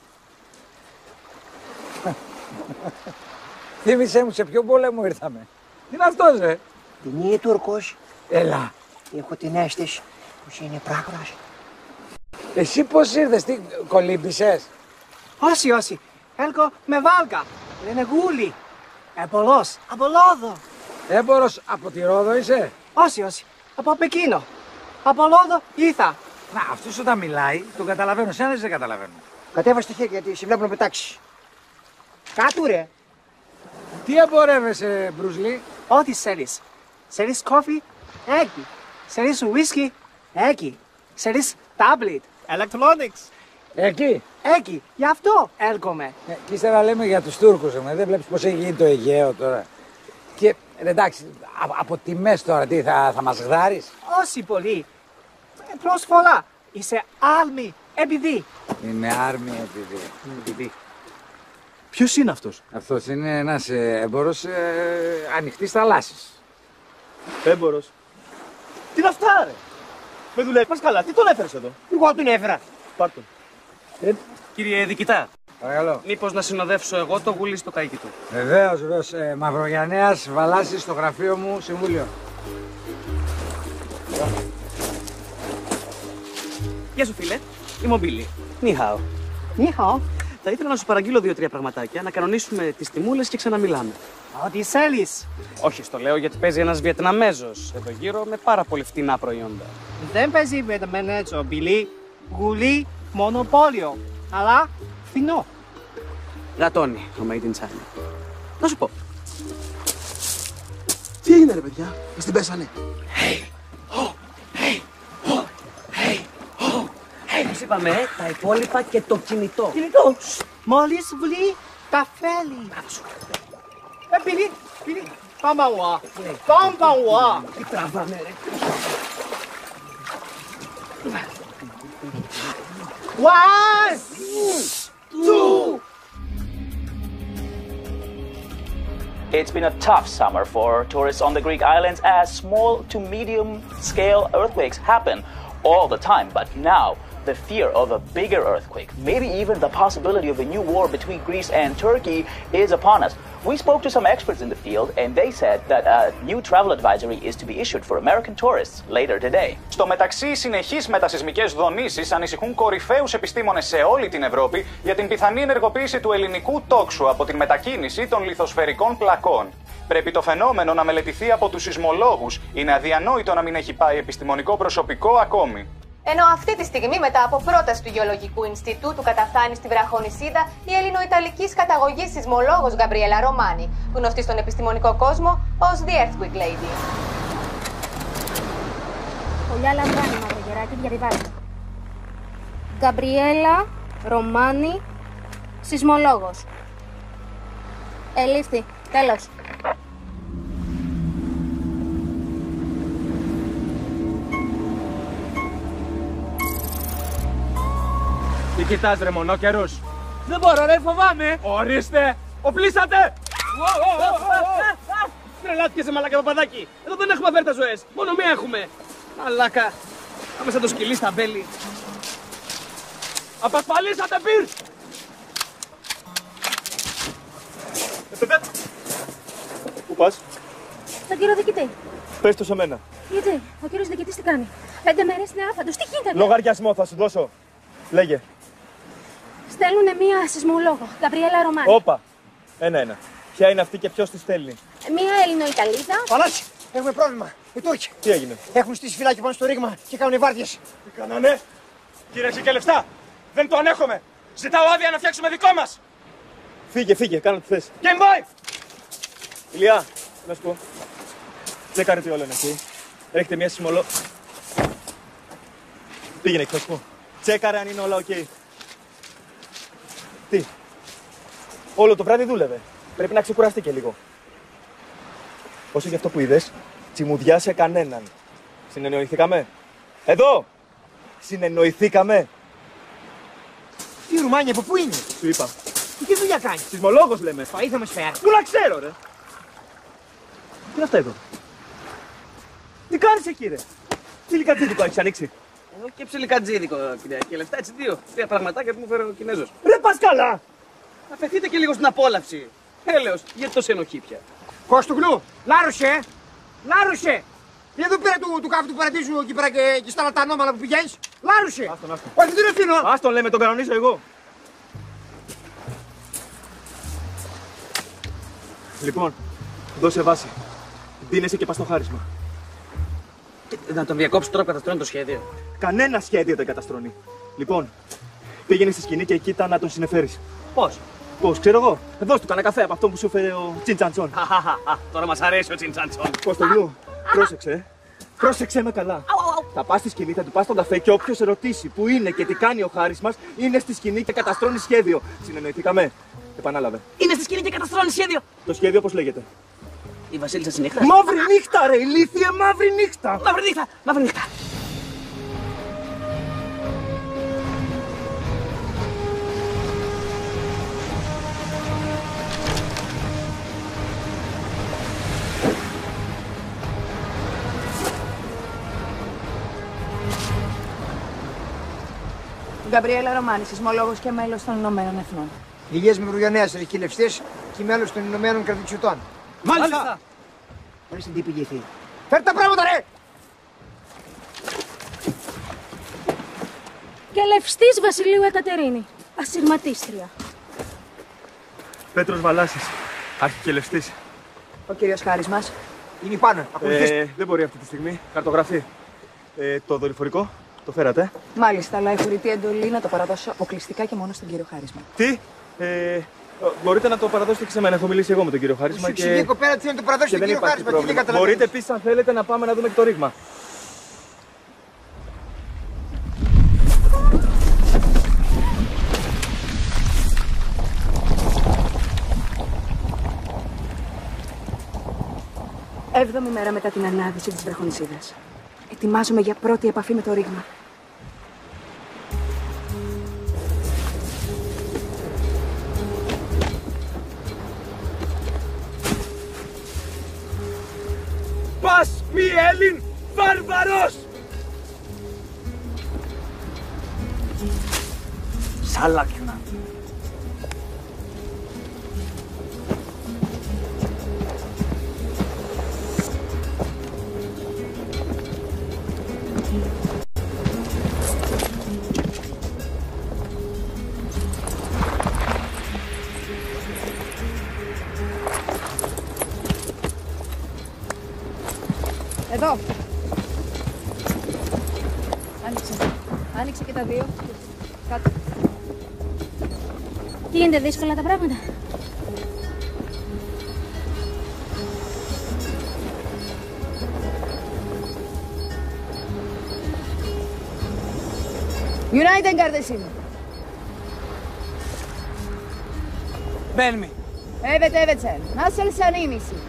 Θύμησέ μου σε ποιο πόλεμο ήρθαμε. Τι είναι αυτός ρε. Δεν είναι Τούρκος. Έλα. Έχω την αίσθηση πως είναι πράγματος. Εσύ πώς ήρθες, τι κολύμπησες. Όχι. Έλκω με βάλκα. Λένε γούλη. Εμπολός. Από Λόδο. Έμπορος από τη Ρόδο είσαι. Όχι. Από Πεκίνο. Από Λόδο ήρθα. Να, αυτός όταν μιλάει, τον καταλαβαίνω. Σένα δεν καταλαβαίνω. Κατέβασε το χέρι γιατί σε βλέπω να πετάξεις. Κάτω ρε. Τι εμπορεύεσαι, Μπρουσλί. Ό,τι θέλεις. Θέλεις κόφι, εκεί. Θέλεις ουίσκι, εκεί. Θέλεις τάμπλετ, electronics. Εκεί. Γι' αυτό έρχομαι. Και ύστερα λέμε για τους Τούρκους. Δεν βλέπεις πώς έχει γίνει το Αιγαίο τώρα. Και εντάξει, από τιμές τώρα τι θα μας γδάρεις. Όχι πολύ. Προσφορά. Είσαι άρμη επειδή. Είμαι άρμη επειδή. Ποιος είναι αυτός? Αυτός είναι ένας έμπορος ανοιχτής θαλάσσης. Έμπορος. Τι είναι αυτά ρε. Με δουλεύεις καλά. Τι τον έφερες εδώ. Εγώ τον έφερα. Πάρ' τον. Κύριε Δικητά. Παρακαλώ. Μήπως να συνοδεύσω εγώ το γουλί στο καίκι του. Βεβαίως. Μαυρογιαννέας Βαλάσης στο γραφείο μου, συμβούλιο. Γεια σου φίλε. Είμαι ο Μπίλι. Νιχάο. Νιχάο. Θα ήθελα να σου παραγγείλω 2-3 πραγματάκια, να κανονίσουμε τις τιμούλες και ξαναμιλάμε. Ό,τι θέλεις. Όχι, στο λέω γιατί παίζει ένας Βιετναμέζος εδώ γύρω με πάρα πολύ φτηνά προϊόντα. Δεν παίζει Βιετναμέζο, Μπίλι. Γουλί, μονοπόλιο. Αλλά φθηνό. Γατώνει το Made in China. Να σου πω. Τι έγινε ρε παιδιά, μας την πέσανε. Όπως είπαμε, τα υπόλοιπα και το κινητό. Κινητό. Μόλις βρει τα φέλη. Μπίλι, πάμε εγώ. Πάμε εγώ. Τι τραβάμε ρε. One, two. It's been a tough summer for tourists on the Greek islands as small to medium scale earthquakes happen all the time. But now, the fear of a bigger earthquake, maybe even the possibility of a new war between Greece and Turkey is upon us. We spoke to some experts in the field and they said that a new travel advisory is to be issued for American tourists later today. Στο μεταξύ, οι συνεχείς μετασεισμικές δονήσεις ανησυχούν κορυφαίους επιστήμονες σε όλη την Ευρώπη για την πιθανή ενεργοποίηση του ελληνικού τόξου από την μετακίνηση των λιθοσφαιρικών πλακών. Πρέπει το φαινόμενο να μελετηθεί από τους σεισμολόγους. Είναι αδιανόητο να μην έχει πάει επιστημονικό προσωπικό ακόμη. Ενώ αυτή τη στιγμή, μετά από πρόταση του Γεωλογικού Ινστιτούτου, καταφθάνει στη βραχονησίδα η Ελληνοϊταλικής καταγωγής σεισμολόγος Γκαμπριέλα Ρωμάνη, γνωστή στον επιστημονικό κόσμο ως The Earthquake Lady. Πολιά λαμβάνει, μαυρογεράκι, διαβιβάζει. Γκαμπριέλα Ρωμάνη, σεισμολόγος. Ελήφθη. Τέλος. Τι κοιτάς ρε μονόκερους. Δεν μπορώ ρε, φοβάμαι. Ορίστε, οπλίσατε. Τρελάθηκες σε μαλάκα παπαδάκι. Εδώ δεν έχουμε αφέρτα ζωές, μόνο μία έχουμε. Μαλάκα, πάμε σαν το σκυλί στα μπέλη. Απασφαλίσατε πυρ. Πού πας? Στον κύριο διοικητή. Πες το σε μένα. Γιατί, ο κύριος διοικητής τι κάνει? 5 μέρες είναι άφαντος, τι γίνεται? Λογαριασμό θα σου δώσω. Λέγε. Στέλνουνε μία σεισμολόγο, Γκαμπριέλα Ρωμάνη. Όπα. Ένα-ένα. Ποια είναι αυτή και ποιος τη στέλνει? Μία Ελληνοϊταλίδα. Παλάσι, έχουμε πρόβλημα. Οι Τούρκοι. Τι έγινε? Έχουν στήσει φυλάκι πάνω στο ρήγμα και κάνουν βάρδιες. Τι κάνανε? Κύριε Σικελευτά, δεν το ανέχομαι. Ζητάω άδεια να φτιάξουμε δικό μας. Φύγε, κάνω τι θες. Game boy! Ηλιά, να σου πω. Τσέκαρε τι όλα είναι εκεί. Έχετε μια σεισμολό... Πήγαινε εκεί, θα σου πω. Τσέκαρε αν είναι όλα οκ. Τι. Όλο το βράδυ δούλευε. Πρέπει να ξεκουραστεί και λίγο. Όσο για αυτό που είδες, τσιμουδιά σε κανέναν. Συνεννοηθήκαμε. Εδώ! Συνεννοηθήκαμε. Τι Ρουμάνια, από πού είναι? Σου είπα. Τι δουλειά κάνει? Σεισμολόγος λέμε. Το ήθαμε σφαίρα. Πού να ξέρω, ρε. Τι είναι αυτά εδώ? Τι κάνεις εκεί, ρε. Ψιλικατζίδικο έχεις ανοίξει? Εδώ και ψιλικατζίδικο, κυρία. Και λεφτά έτσι τρία πραγματάκια που μου φέρε ο Κινέζος. Ρε πας καλά! Αφαιθείτε και λίγο στην απόλαυση. Έλεος, γιατί τόσο ενοχή πια. Κόστογλου, λάρωσε! Λάρωσε! Εδώ πέρα του κάφου του παραδείσου εκεί πέρα και στα λατανόμαλα που πηγαίνεις. Λάρωσε! Άστον. Όχι, δεν το αφήνω! Άστον λέμε, τον κανονίζω εγώ. Λοιπόν, δώσε βάση. Δίνεσαι και πας στο χάρισμα. Να τον διακόψει τώρα που καταστρώνει το σχέδιο. Κανένα σχέδιο δεν καταστρώνει. Λοιπόν, πήγαινε στη σκηνή και κοίτα να τον συνεφέρεις. Πώς? Πώς, ξέρω εγώ. Δώσ' του κανένα καφέ από αυτό που σου φέρε ο Τσιντσαντσόν. Τώρα μας αρέσει ο Τσιντσαντσόν. Κωστογλου, πρόσεξε. Πρόσεξε με καλά. Θα πας στη σκηνή, θα του πας στον καφέ και όποιος ρωτήσει που είναι και τι κάνει ο χάρης μας, είναι στη σκηνή και καταστρώνει σχέδιο. Συνεννοηθήκαμε. Επανάλαβε. Είναι στη σκηνή και καταστρώνει σχέδιο. Το σχέδιο πώς λέγεται? Η Βασίλισσα της νύχτας. Μαύρη νύχτα, ρε ηλίθιε, μαύρη νύχτα. Μαύρη νύχτα. Γκαμπριέλα Ρωμάνη, σεισμολόγος και μέλος των Ηνωμένων Εθνών. Ηλίας Μυρουγιονέας, ρηχηλευστής και μέλος των Ηνωμένων Κρατητσιωτών. Μάλιστα! Χωρίς την τύπη ηγεθεί. Φέρ' τα πράγματα, ρε! Και λευστής Βασιλείου Εκατερίνη, ασυρματίστρια. Πέτρος Βαλάσης, αρχικελευστής. Ο κύριος Χάρης μας. Είναι πάνω. Δεν μπορεί αυτή τη στιγμή. Χαρτογραφεί. Το δορυφορικό το φέρατε? Μάλιστα, αλλά έχω ρητή εντολή να το παραδώσω αποκλειστικά και μόνο στον κύριο Χάρισμα. Τι? Μπορείτε να το παραδώσετε και σε μένα. Έχω μιλήσει εγώ με τον κύριο Χάρισμα. Σου εξηγεί η κοπέλα τι να το παραδώσει στον κύριο Χάρισμα. Τι δεν καταλαβαίνεις? Μπορείτε επίσης, αν θέλετε, να πάμε να δούμε και το ρήγμα. Έβδομη μέρα μετά την ανάδυση της βραχονισίδας. Ετοιμάζομαι για πρώτη επαφή με το ρήγμα. Πας μη Έλλην βάρβαρος! Σάλακιουνα. Εδώ. Άνοιξε. Άνοιξε και τα δύο. Κάτω. Τι είναι δύσκολα τα πράγματα? United kardeşim. Ben mi? Evet evet sen. Nasılsın, iyi misin?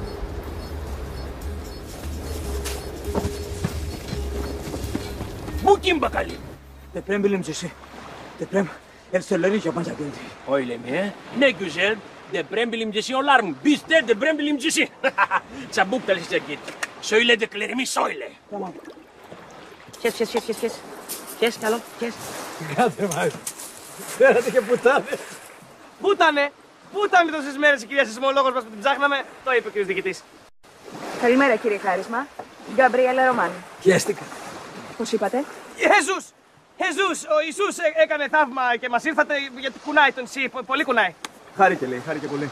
Πού κι μπακάλι. Δεν πρέπει να εσύ. Δεν πρέπει. Ελθελερή για πάντα πέντε. Öyle mi? Ne güzel. Deprem bilimcisi olar mı? Biz de deprem bilimcisi. Çabuk çalışacak git. Söylediklerimi söyle. Tamam. Kes. Kes, καλό, kes. Κάτε μας. Φέρατε και πουτάνες. Πού ήτανε τόσες μέρες η κυρία σεισμολόγος μας που την ψάχναμε? Το είπε ο κύριος διοικητής. Καλημέρα κύριε Χάρισμα. Γκαμπριέλα Ρωμάνη. Πιέστηκα. Πώς είπατε? Ιησούς! Ο Ιησούς έκανε θαύμα και μας ήρθατε γιατί κουνάει τον Σι. Πολύ κουνάει. Χάρηκε, λέει, χάρηκε πολύ.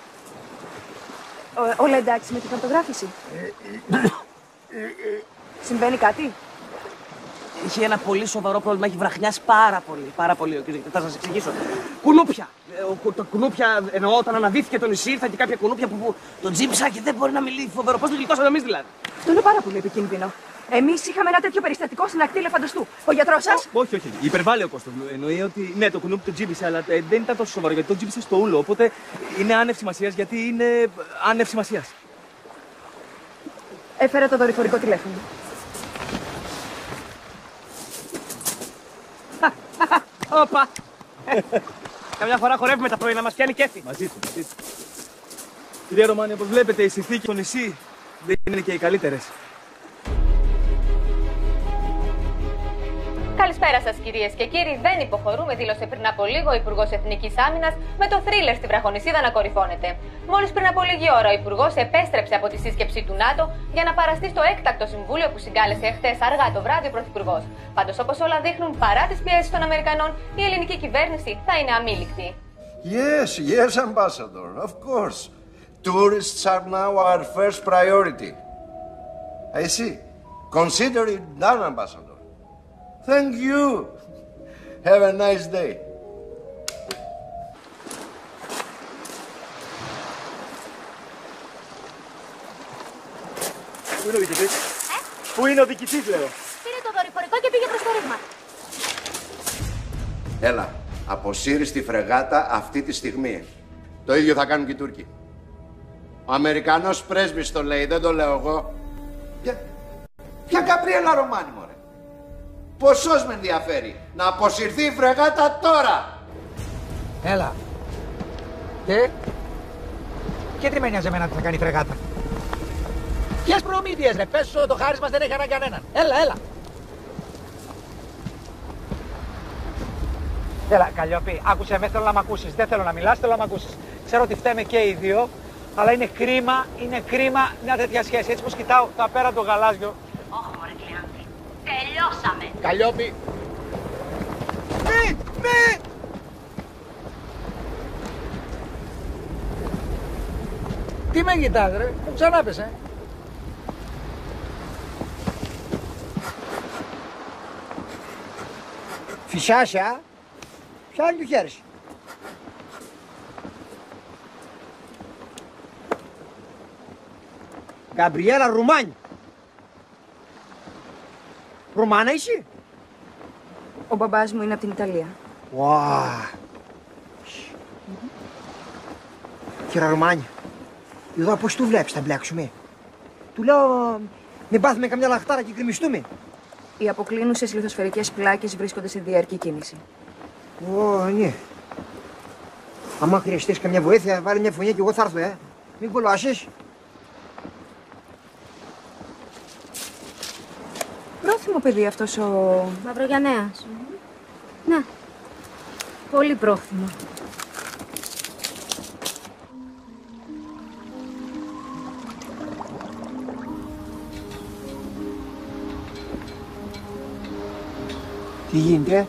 Όλα εντάξει με την χαρτογράφηση? Συμβαίνει κάτι? Έχει ένα πολύ σοβαρό πρόβλημα, έχει βραχνιάσει πάρα πολύ ο κ. Θα σας εξηγήσω. Κουνούπια. Τα κουνούπια, εννοώ, όταν αναδύθηκε το νησί, ήρθαν και κάποια κουνούπια που τον τζίμψα και δεν μπορεί να μιλήσει. Φοβερό, πώς το γλιτώσαμε εμείς δηλαδή. Αυτό είναι πάρα πολύ επικίνδυνο. Εμείς είχαμε ένα τέτοιο περιστατικό στην ακτή Ελεφαντοστού. Ο γιατρός σας. Όχι. Υπερβάλλει ο Κώσταβλου. Εννοεί ότι ναι, το κουνούπι το τζίμπησε, αλλά δεν ήταν τόσο σοβαρό γιατί το τζίμπησε στο ούλο. Οπότε είναι άνευ σημασίας γιατί είναι άνευ σημασίας. Έφερα το δορυφορικό τηλέφωνο. Όπα! Καμιά φορά χορεύουμε τα πρωί να μας πιάνει κέφι. Μαζί του. Κυρία Ρωμάνη, όπως βλέπετε, οι συνθήκες στο νησί δεν είναι και οι καλύτερες. Καλησπέρα σας κυρίες και κύριοι. Δεν υποχωρούμε, δήλωσε πριν από λίγο ο Υπουργός Εθνικής Άμυνας, με το θρίλερ στη βραχονησίδα να κορυφώνεται. Μόλις πριν από λίγη ώρα ο Υπουργός επέστρεψε από τη σύσκεψη του ΝΑΤΟ για να παραστεί στο έκτακτο συμβούλιο που συγκάλεσε χτες αργά το βράδυ ο Πρωθυπουργός. Πάντως, όπως όλα δείχνουν, παρά τις πιέσεις των Αμερικανών, η ελληνική κυβέρνηση θα είναι αμήλικτη. Yes, Ambassador, of course. Tourists are now our first priority. I see. Consider it done, Ambassador. Thank you. Have a nice day. Πού είναι ο διοικητής? Πού είναι ο διοικητής, λέω? Πήρε το δορυφορικό και πήγε προς το ρήγμα. Έλα, αποσύρεις τη φρεγάτα αυτή τη στιγμή. Το ίδιο θα κάνουν και οι Τούρκοι. Ο Αμερικανός πρέσβης το λέει, δεν το λέω εγώ. Ποια Γκαμπριέλα Ρωμάνη, μωρέ. Ποσός με ενδιαφέρει να αποσυρθεί η φρεγάτα τώρα. Έλα. Και τι με νοιάζει εμένα τι θα κάνει η φρεγάτα. Ποιες προμήθειες ρε, πες σου το χάρις μας δεν έχει ανάγκη κανέναν. Έλα. Έλα, Καλλιόπη, άκουσε με, θέλω να μ' ακούσεις. Δεν θέλω να μιλάς, θέλω να μ' ακούσεις. Ξέρω ότι φταίμε και οι δύο, αλλά είναι κρίμα μια τέτοια σχέση. Έτσι πως κοιτάω το απέραντο γαλάζιο. Όχι, μωρέ Κλεάνθη. Τελειώσαμε. Καλλιόπη. Μη! Τι με κοιτάς ρε, μου ξανά πες, Φυσάσια, πιάνει το χέρι σου. Γκαμπριέλα Ρουμάνη. Ρουμάνα είσαι? Ο μπαμπάς μου είναι από την Ιταλία. Κύριε Ρουμάνη, εδώ πώς του βλέπεις θα μπλέξουμε. Του λέω μην πάθουμε καμιά λαχτάρα και κρεμιστούμε. Οι αποκλίνουσες λιθοσφαιρικές πλάκες βρίσκονται σε διαρκή κίνηση. Ναι. Άμα χρειαστείς καμιά βοήθεια, βάλε μια φωνή και εγώ θα έρθω, Μην κολλάσεις. Πρόθυμο παιδί αυτός ο... Μαυρογιαννέας. Ναι. Πολύ πρόθυμο. Τι γίνεται,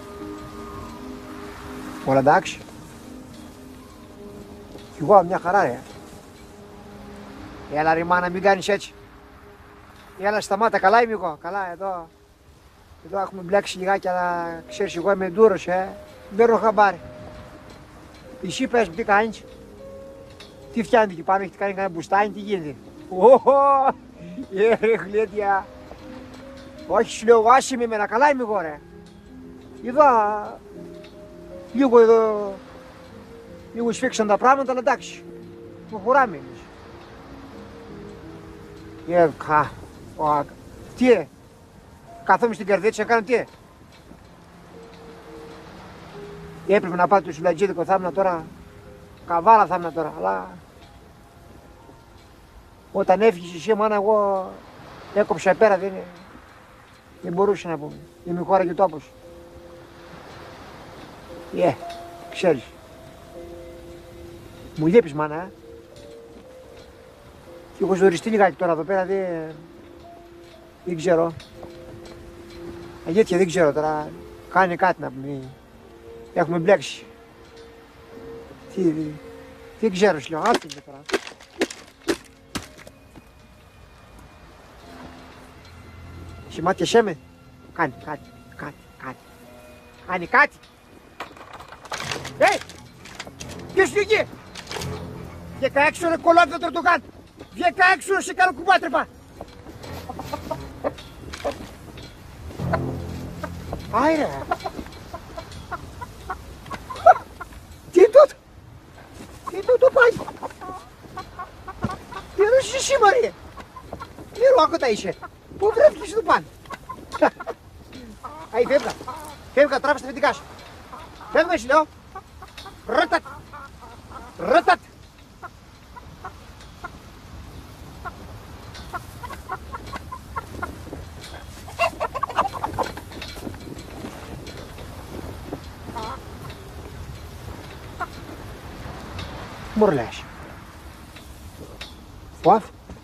όλα εντάξει. Κι εγώ μια χαρά, Έλα ρε μάνα, μην κάνεις έτσι. Έλα σταμάτα, καλά είμαι εγώ, καλά εδώ. Εδώ έχουμε μπλέξει λιγάκι, αλλά ξέρεις εγώ είμαι ντούρος, Δεν παίρνω χαμπάρι. Εσύ πες, τι κάνεις. Τι φτιάχνει εκεί πάνω, έχετε κάνει κανένα μπουστάνι, τι γίνεται. Ρε γλέτια. Όχι, σου λέω, άσε με εμένα, καλά είμαι εγώ, Εδώ, λίγο σφίξαν τα πράγματα, αλλά εντάξει, προχωράμε εμείς. Τι, καθόμαι στην καρδίτσα, κάνω τι. Έπρεπε να πάω το σουλατζίδικο, θα ήμουν τώρα, καβάλα θα ήμουν τώρα, αλλά όταν έφυγες εσύ, μάνα, εγώ έκοψα πέρα, δεν μπορούσε να πούμε, είμαι χώρα και τόπος. Ξέρεις. Μου λείπεις, μάνα, Και έχω ζοριστεί λιγάκι τώρα εδώ πέρα, δεν ξέρω. Αλήθεια δεν ξέρω τώρα, κάνει κάτι να πούμε. Έχουμε μπλέξει. Δεν ξέρω, σου λέω, άφηνε τώρα. Σημάτιασέ με, κάνει κάτι. Κάνει κάτι. Ποιος είναι εκεί? Βγήκα έξω ρε κολόπιδο Τροντοκάν. Βγήκα έξω σε κάνω κουμπάτρεπα. Άιρε. Τι είναι τούτο? Τι είναι τούτο πάει? Τι έδωσες εσύ μωρή? Τι ρόκοτα είσαι? Πού βρέθηκες εδώ πάνω? Αϊ, φεύγα. Φεύγα, τράβα στα φεντικά σου. Φεύγα, εσύ λέω. Ρώτατ. Ρώτατ. Μπορλές. Φουαφ.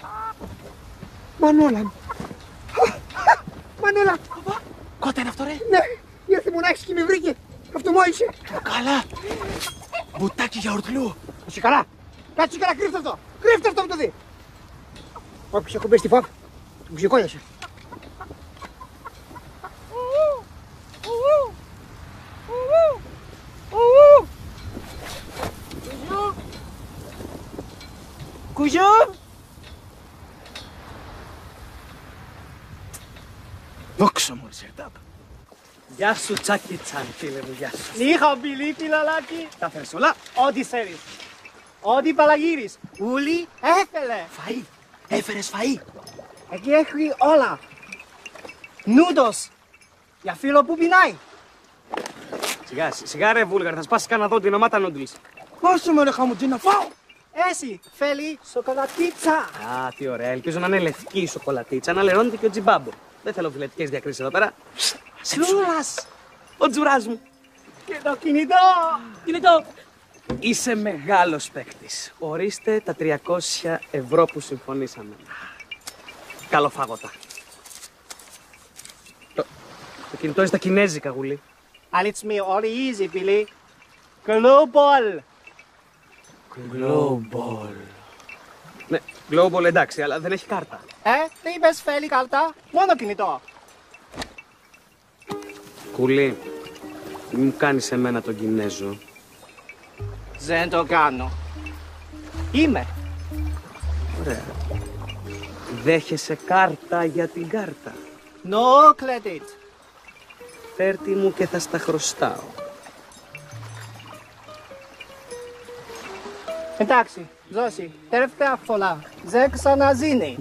Μανόλα. Μανόλα. Κότα είναι αυτό ρε. Ναι, ήρθε μονάχης και με βρήκε. Αυτό μόλισε. Καλά. Μπουτάκι γιαουρτλού. Είσαι καλά. Κάτσε καλά, κρύφτε αυτό. Κρύφτε αυτό που το δει. Όποιος έχω μπει στη φαφ, μου ξεκόλιασε. Κουζού! Δόξα μου, Σερτάπ. Γεια σου, Τσάκι Τσάν, φίλε μου, γεια σου. Νίχα, μπιλί, φιλαλάκι. Τα φέρεις όλα. Ό,τι θέλεις. Ό,τι παλαγύρεις. Ούλη, έφερε. Φαΐ. Έφερες φαΐ. Εκεί έχει όλα. Νούντος. Για φίλο που πεινάει. Σιγά ρε Βούλγαρ, θα σπάσεις κανένα δόντι νομάτα νούντλς. Πόσο με ρε χαμουτζί να φάω. Εσύ θέλει σοκολατίτσα. Α, τι ωραία. Ελπίζω να είναι λευκή η σοκολατίτσα, να λερώνεται και ο τζιμπάμπο. Δεν θέλω φιλετικές διακρίσεις εδώ πέρα. Τζούρας. Ο τζουράς μου. Και το κινητό. Κινητό. Είσαι μεγάλος παίκτης. Ορίστε τα 300 ευρώ που συμφωνήσαμε. Καλοφάγωτα. Το κινητό είναι στα κινέζικα, γουλή. And it's me all easy, Billy. Global. Global. Ναι, Global εντάξει, αλλά δεν έχει κάρτα. Τι είπες, θέλει κάρτα, μόνο κινητό. Κουλή, μη μου κάνεις εμένα τον Κινέζο. Δεν το κάνω. Είμαι. Ωραία. Δέχεσαι κάρτα για την κάρτα. No credit. Φέρτη μου και θα στα χρωστάω. Εντάξει, δώσει. Τελευταία φορά. Δεν ξαναζίνει.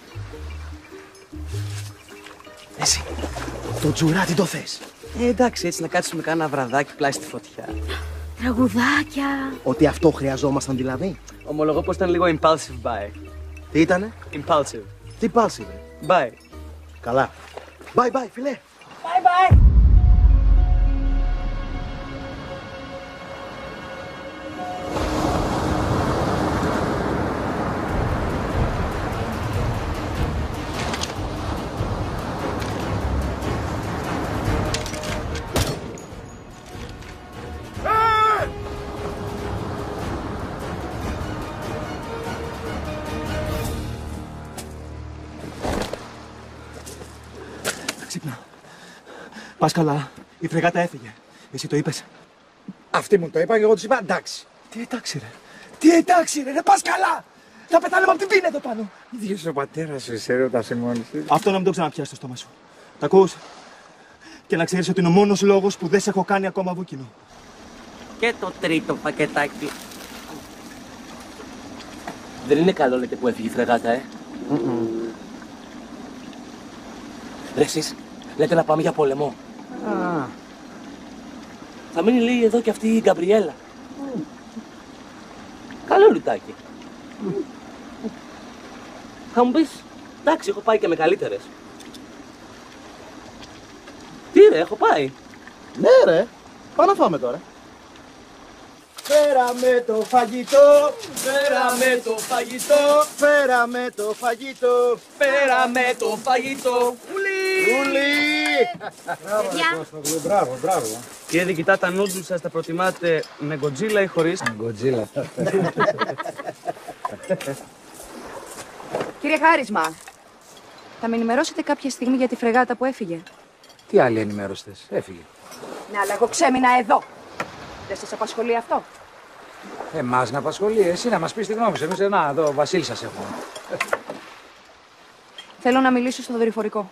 Εσύ, το τζουράτι το θες. Εντάξει, έτσι να κάτσουμε κάνα βραδάκι πλάι στη φωτιά. Τραγουδάκια. Ότι αυτό χρειαζόμασταν δηλαδή. Ομολογώ πως ήταν λίγο impulsive buy. Τι ήτανε? Impulsive. Τι impulsive? Bye. Καλά. Bye bye, φιλέ. Bye bye. Ξύπνα. Πας καλά. Η φρεγάτα έφυγε. Εσύ το είπες? Αυτοί μου το είπαν και εγώ τους είπα εντάξει. Τι εντάξει ρε. Τι εντάξει ρε. Πας καλά. Θα πετάνουμε από την πίνα εδώ πάνω. Ίδιος ο πατέρας σου σε έρωτασε μόνος του. Αυτό να μην το ξαναπιάσει στο στόμα σου. Τα ακούς? Και να ξέρεις ότι είναι ο μόνος λόγος που δεν σε έχω κάνει ακόμα βούκινο. Και το τρίτο πακετάκι. Δεν είναι καλό λέτε που έφυγε η φρεγάτα, Ρε εσείς, λέτε να πάμε για πόλεμο. Θα μείνει λέει εδώ και αυτή η Γκαμπριέλα. Καλό λουτάκι. Θα μου πεις, εντάξει, έχω πάει και με καλύτερες. Τι ρε, έχω πάει. Ναι ρε, πάμε να φάμε τώρα. Φέραμε το φαγητό, φέραμε το φαγητό, φέραμε το φαγητό, φέραμε το φαγητό. Ουλί! Μπράβο, μπράβο. Κύριε Δικητά, τα νούντλ σας τα προτιμάτε με γκοτζίλα ή χωρίς? Γκοτζίλα. Κύριε Χάρισμα, θα με ενημερώσετε κάποια στιγμή για τη φρεγάτα που έφυγε? Τι άλλη ενημέρωση θες? Έφυγε. Ναι, αλλά εγώ ξέμεινα εδώ. Δεν σας απασχολεί αυτό? Εμάς να απασχολεί, εσύ να μας πεις τη γνώμη σου. Εμείς εδώ, Βασίλη σας έχουμε. Θέλω να μιλήσω στο δορυφορικό.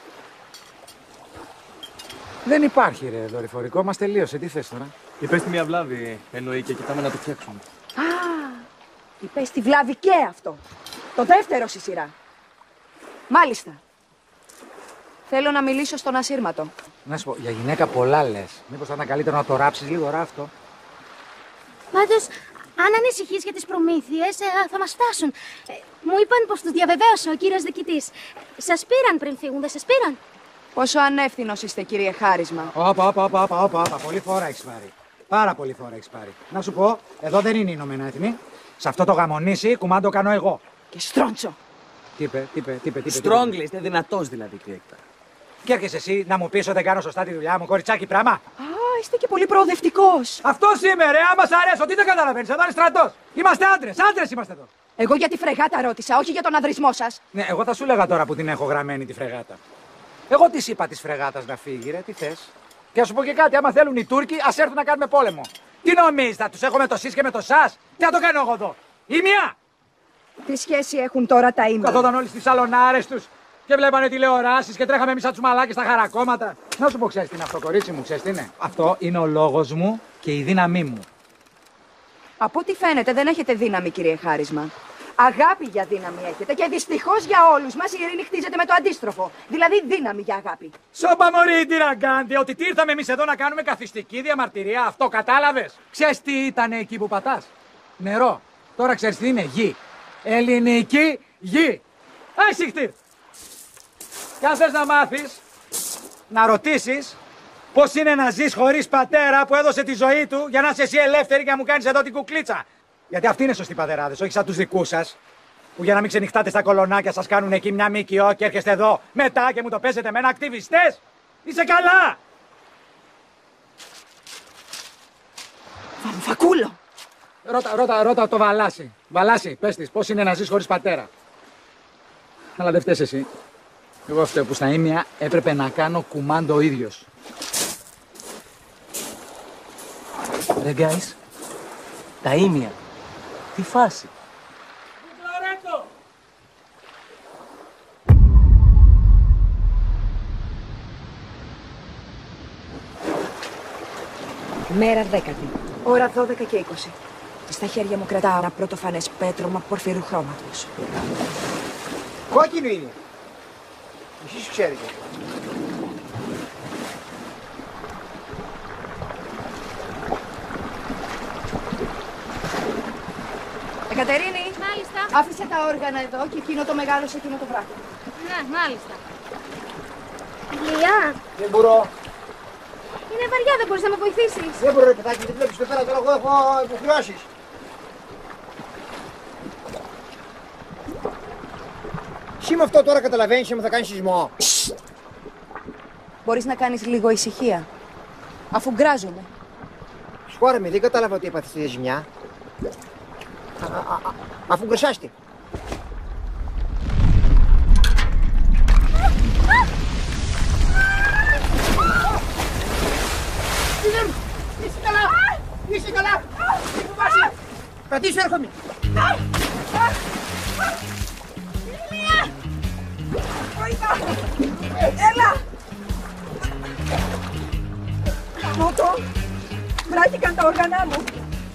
Δεν υπάρχει ρε δορυφορικό, μας τελείωσε. Τι θες τώρα? Υπέστη μια βλάβη, εννοεί, και κοιτάμε να το φτιάξουμε. Α, υπέστη βλάβη και αυτό. Το δεύτερο στη σειρά. Μάλιστα. Θέλω να μιλήσω στον ασύρματο. Να σου πω, για γυναίκα πολλά λες. Μήπως θα ήταν καλύτερο να το ράψεις λίγο ράφτο? Πάντως, αν ανησυχείς για τις προμήθειες, θα μας φτάσουν. Μου είπαν πως τους διαβεβαίωσε ο κύριος διοικητής. Σας πήραν πριν φύγουν, δεν σας πήραν? Πόσο ανεύθυνος είστε, κύριε Χάρισμα. Όπα. Πολύ φορά έχεις πάρει. Πάρα πολύ φορά έχεις πάρει. Να σου πω, εδώ δεν είναι οι Ηνωμένα Έθνη. Σε αυτό το γαμονίσι κουμάντο κάνω εγώ. Και στρόντσο. Τι είπε. Strongly, είστε δυνατός δηλαδή, κύριε Έκταρ. Και έρχεσαι εσύ να μου πεις ότι δεν κάνω σωστά τη δουλειά μου, κοριτσάκι πράγμα. Α, είστε και πολύ προοδευτικός. Αυτό είμαι, ρε. Άμα σ' αρέσω, τι δεν καταλαβαίνεις. Εδώ είναι στρατός. Είμαστε άντρες είμαστε εδώ. Εγώ για τη φρεγάτα ρώτησα, όχι για τον ανδρισμό σας. Ναι, εγώ θα σου λέγα τώρα που την έχω γραμμένη τη φρεγάτα. Εγώ τι είπα τη φρεγάτα να φύγει, ρε, τι θες? Και να σου πω και κάτι, άμα θέλουν οι Τούρκοι, ας έρθουν να κάνουμε πόλεμο. Τι νομίζεις, θα τους έχω με το σεις και με το σας? Τι θα το κάνω εγώ εδώ? Ήμια! Τι σχέση έχουν τώρα τα ήμια? Καθόταν όλοι στις σαλονάρες τους και βλέπανε τηλεοράσεις και τρέχαμε εμείς σαν τους μαλάκες στα χαρακόμματα. Να σου πω, ξέρεις τι είναι αυτό, κορίτσι μου, ξέρεις τι είναι? Αυτό είναι ο λόγος μου και η δύναμή μου. Από ό,τι φαίνεται δεν έχετε δύναμη, κύριε Χάρισμα. Αγάπη για δύναμη έχετε και δυστυχώς για όλους μας η ειρήνη χτίζεται με το αντίστροφο. Δηλαδή δύναμη για αγάπη. Σώπα μωρή τι ραγκάντι, ότι τι ήρθαμε εμείς εδώ να κάνουμε καθιστική διαμαρτυρία, αυτό κατάλαβες? Ξέρεις τι ήταν εκεί που πατάς? Νερό. Τώρα ξέρεις τι είναι? Γη. Ελληνική γη. Άσυχτη. Και αν θες να μάθεις, να ρωτήσεις πώς είναι να ζεις χωρίς πατέρα που έδωσε τη ζωή του για να είσαι εσύ ελεύθερη και να μου κάνεις εδώ την κουκλίτσα. Γιατί αυτοί είναι σωστοί πατεράδες, όχι σαν τους δικούς σας. Που για να μην ξενυχτάτε στα κολονάκια σας κάνουν εκεί μια ΜΚΟ και έρχεστε εδώ μετά και μου το παίζετε με ένα ακτιβιστές. Είσαι καλά! Βαμφακούλο! Ρώτα το Βαλάση. Βαλάση, πες της, πώς είναι να ζεις χωρίς πατέρα. Αλλά δεν φταίς εσύ. Εγώ φταίω που στα ήμια έπρεπε να κάνω κουμάντο ο ίδιος. Ρε guys, τα ήμια. Τι φάση. Μέρα 10η. Ώρα 12 και 20. Στα χέρια μου κρατάω ένα πρωτοφανές πέτρωμα πορφυρού χρώματος. Κόκκινο είναι. Εσείς ξέρετε. Εκατερίνη! Μάλιστα. Άφησε τα όργανα εδώ και εκείνο το μεγάλο σε εκείνο το βράχο. Ναι, μάλιστα. Λία. Δεν μπορώ. Είναι βαριά, δεν μπορείς να με βοηθήσεις? Δεν μπορώ ρε παιδάκι, δεν βλέπεις το πέρα, τώρα εγώ έχω υποχρεώσεις. Εσύ με αυτό τώρα καταλαβαίνεις και μου θα κάνεις σεισμό. Μπορείς να κάνεις λίγο ησυχία, αφού γκράζομαι. Σχώρα με, δεν κατάλαβα ότι έπαθες τη ζημιά. Αφού γκρεσάστε. Είσαι καλά! Είσαι καλά! Μην φοβάσαι! Κρατήσου, έρχομαι! Έλα! Μότο! Βράχηκαν τα όργανα μου!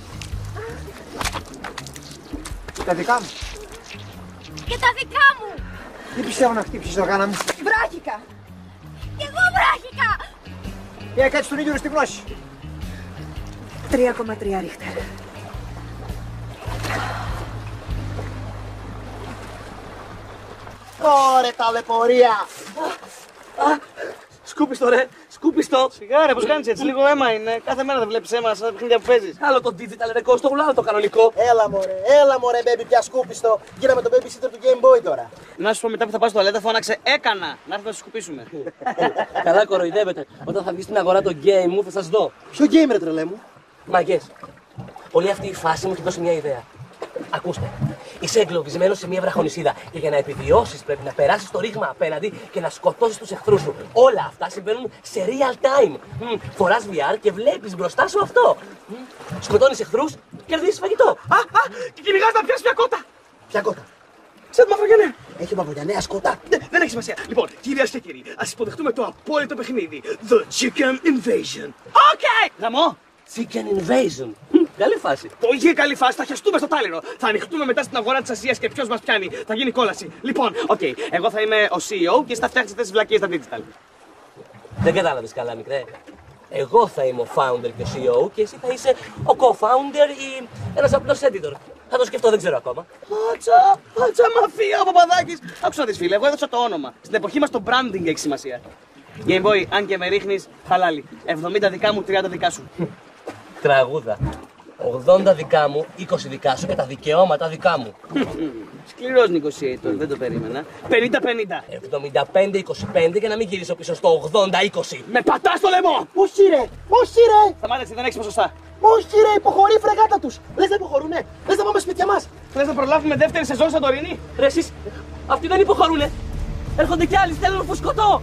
Τα δικά μου! Και τα δικά μου! Δεν πιστεύω να χτύψεις τα όργανα μου! Βράχηκα! Κι εγώ βράχηκα! Κάτσε τον ίδιο στη γνώση! 3,3 ρίχτερ. Ωρε ταλαιπωρία! Σκούπιστο ρε, σκούπιστο. Σιγά ρε, πώς κάνεις έτσι, λίγο αίμα είναι. Κάθε μέρα δεν βλέπεις αίμα στα παιχνίδια που παίζεις. Άλλο το digital ρε Κώστο, άλλο το κανονικό. Έλα μωρέ baby, πια σκούπιστο. Γίναμε το babysitter του Game Boy τώρα. Να σου πω μετά που θα πας στο τουαλέτα, φώναξε έκανα να έρθουμε να σου σκουπίσουμε. Καλά κοροϊδεύετε. Όταν θα βγει στην αγορά το game μου θα σας δω. Ποιο game ρε τρελέ μου? Μαγκές. Όλη αυτή η φάση μου έχει δώσει μια ιδέα. Ακούστε. Είσαι εγκλωβισμένος σε μια βραχονισίδα και για να επιβιώσεις πρέπει να περάσεις το ρήγμα απέναντι και να σκοτώσεις τους εχθρούς σου. Όλα αυτά συμβαίνουν σε real time. Φοράς VR και βλέπεις μπροστά σου αυτό. Σκοτώνεις εχθρούς, κερδίζεις φαγητό. Και κυνηγάς να πιάσεις μια κότα. Ποια κότα? Ξέρετε Μαυρογιαννέ. Έχει Μαυρογιαννέα σκότα. Δεν έχει σημασία. Λοιπόν, κυρίες και κύριοι, ας υποδεχτούμε το απόλυτο παιχνίδι. The Chicken Invasion. Okay! Γαμό! Chicken Invasion. Καλή φάση. Πολύ καλή φάση. Θα χεστούμε στο τάλιρο. Θα ανοιχτούμε μετά στην αγορά της Ασίας και ποιος μας πιάνει. Θα γίνει κόλαση. Λοιπόν, εγώ θα είμαι ο CEO και εσύ θα φτιάξετε τις βλακίες στα digital. Δεν κατάλαβες καλά, μικρέ. Εγώ θα είμαι ο founder και ο CEO και εσύ θα είσαι ο co-founder ή ένας απλός editor. Θα το σκεφτώ, δεν ξέρω ακόμα. Πάτσα μαφία ο Παπαδάκης. Άκουσα να δεις φίλε, εγώ έδωσα το όνομα. Στην εποχή μας το branding έχει σημασία. Game Boy, αν και με ρίχνεις, χαλάλι. 70 δικά μου, 30 δικά σου. Τραγούδα. 80 δικά μου, 20 δικά σου και τα δικαιώματα δικά μου. Σκληρός negotiator, δεν το περίμενα. 50-50. 75-25 και να μην γυρίσω πίσω στο 80-20. Με πατάς στο λαιμό! Όχι ρε! Σταμάτησε, δεν έχεις ποσοστά. Όχι ρε, υποχωρεί η φρεγάτα τους. Λες να υποχωρούνε, λες να πάμε σπίτια μας. Θες να προλάβουμε δεύτερη σεζόν Σαντορίνη? Ρε εσείς, αυτοί δεν υποχωρούνε. Έρχονται κι άλλοι, θέλουν φουσκωτό.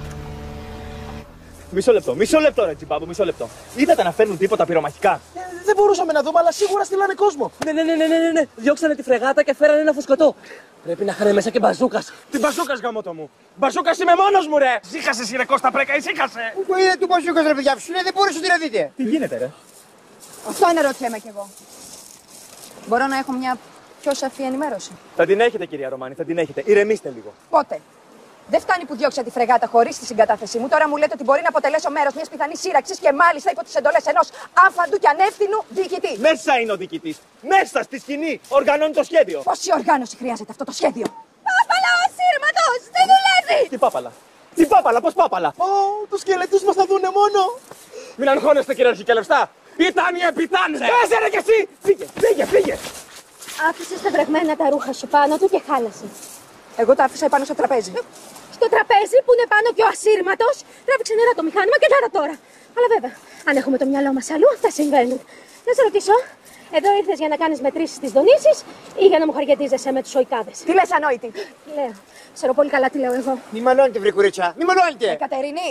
Μισό λεπτό ρε Τζιμπάμπο, μισό λεπτό. Είδατε να φέρνουν τίποτα πυρομαχικά? Δεν μπορούσαμε να δούμε, αλλά σίγουρα στείλανε κόσμο. Ναι. Διώξανε τη φρεγάτα και φέρανε ένα φουσκωτό. Πρέπει να είχαν μέσα και μπαζούκας. Τι μπαζούκας γαμώτο μου? Μπαζούκας είμαι μόνος μου ρε! Ζήχασες ρε Κώστα Πρέκα, ησύχασε! Πού είναι του μπαζούκας ρε παιδιά, σου δεν μπορούσατε να δείτε. Τι γίνεται ρε? Αυτό αναρωτιέμαι κι εγώ. Μπορώ να έχω μια πιο σαφή ενημέρωση? Θα την έχετε κυρία Ρωμάνη, θα την έχετε. Ηρεμήστε λίγο. Πότε? Δεν φτάνει που διώξα τη φρεγάτα χωρίς τη συγκατάθεσή μου. Τώρα μου λέτε ότι μπορεί να αποτελέσω μέρος μιας πιθανής σύραξης και μάλιστα υπό τις εντολές ενός άφαντου και ανεύθυνου διοικητή. Μέσα είναι ο διοικητής. Μέσα στη σκηνή οργανώνει το σχέδιο. Πόση οργάνωση χρειάζεται αυτό το σχέδιο? Πάπαλα ο σύρματος! Δεν δουλεύει! Τι πάπαλα, πώς πάπαλα? Τους σκελετούς μας θα δούνε μόνο. Μην αγχώνεστε κύριε αρχικελευστά. Ήταν η επιτάνηση. Πέσαι κι εσύ! Φύγε! Άφησες τα βρεγμένα τα ρούχα σου πάνω του και χάλασε. Εγώ τα άφησα πάνω στο τραπέζι. Στο τραπέζι που είναι πάνω και ο ασύρματος τράβηξε νερό το μηχάνημα και να τώρα. Αλλά βέβαια, αν έχουμε το μυαλό μας αλλού, αυτά συμβαίνουν. Να σε ρωτήσω, εδώ ήρθες για να κάνεις μετρήσεις της Δονήσης ή για να μου χαριετίζεσαι με τους σοϊκάδες? Τι λες ανόητη? Λέω. Ξέρω πολύ καλά τι λέω εγώ. Μη μαλώνετε βρε κουρίτσα, μη μαλώνετε. Κατερινή.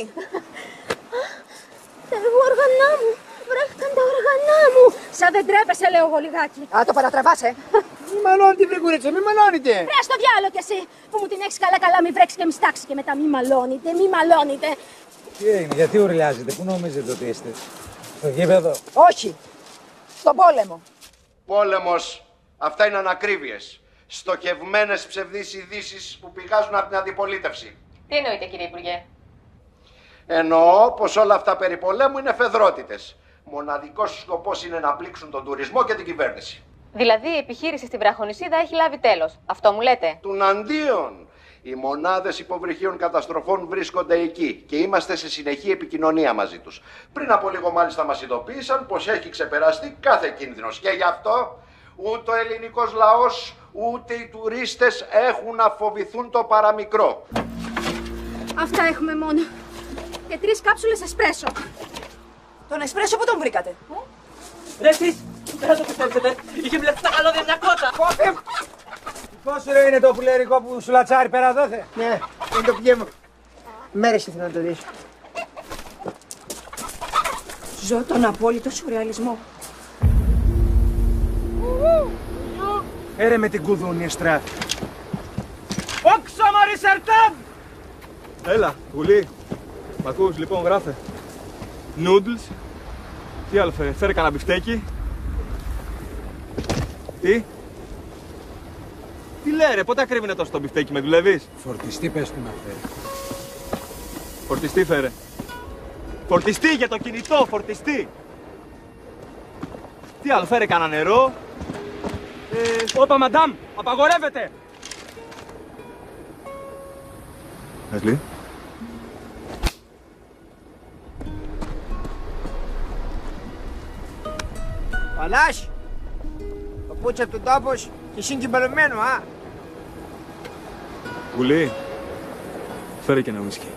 Τα όργανά μου. Βρέχτηκαν τα όργανά μου. Σαν δεν τρέπεσαι, λέω εγώ λιγάκι. Α, το παρατραβάσαι. Μη μαλώνετε βρε κουρίτσα, μη μαλώνετε. Ρε στο διάλογο κι εσύ που μου την έχεις καλά μη βρέξει και μη στάξει και μετά μη μαλώνετε. Τι έγινε, γιατί ουρλιάζετε, πού νομίζετε ότι είστε? Στο γήπεδο? Όχι. Στον πόλεμο. Πόλεμος, αυτά είναι ανακρίβειες. Στοχευμένες ψευδείς ειδήσεις που πηγάζουν από την αντιπολίτευση. Τι εννοείτε, κύριε Υπουργέ? Εννοώ πως όλα αυτά περί πολέμου είναι φεδρότητες. Μοναδικός σκοπός είναι να πλήξουν τον τουρισμό και την κυβέρνηση. Δηλαδή η επιχείρηση στην Βραχονισίδα έχει λάβει τέλος. Αυτό μου λέτε? Τουναντίον. Οι μονάδες υποβρυχίων καταστροφών βρίσκονται εκεί και είμαστε σε συνεχή επικοινωνία μαζί τους. Πριν από λίγο μάλιστα μας ειδοποίησαν πως έχει ξεπεραστεί κάθε κίνδυνος και γι' αυτό ούτε ο ελληνικός λαός ούτε οι τουρίστες έχουν να φοβηθούν το παραμικρό. Αυτά έχουμε μόνο. Και 3 κάψουλες εσπρέσο. Τον εσπρέσο που τον βρήκατε? Ρε εσείς, δεν θα το πιστέψετε. Είχε μπλεχτεί τα καλώδια μια κότα. Πόσο ρε είναι το πουλερικό που σου λατσάρει πέρα δόθε? Ναι, είναι το πιέ μου. Μέρες ήθελα να το δεις. Ζω τον απόλυτο σουρεαλισμό. Έρε με την κουδούνη εστράφη. Όξα μαρισαρτάμ! Έλα, πουλί. Μ' ακούς, λοιπόν, γράφε. Νούντλς. Τι άλλο φέρε, φέρε κανένα μπιφτέκι. Τι λέει ρε, πότε ακρίβει είναι τόσο το μπιφτέκι, με δουλεύεις? Φορτιστή πες του να φέρει. Φορτιστή φέρε. Φορτιστή για το κινητό, φορτιστή. Τι άλλο, φέρε κανένα νερό. Όπα μαντάμ, απαγορεύεται. Ασλή. Παλάς, το πούτσα του τόπος και συγκυμπελωμένο, α. Γουλή, φέρε και ένα ουίσκι.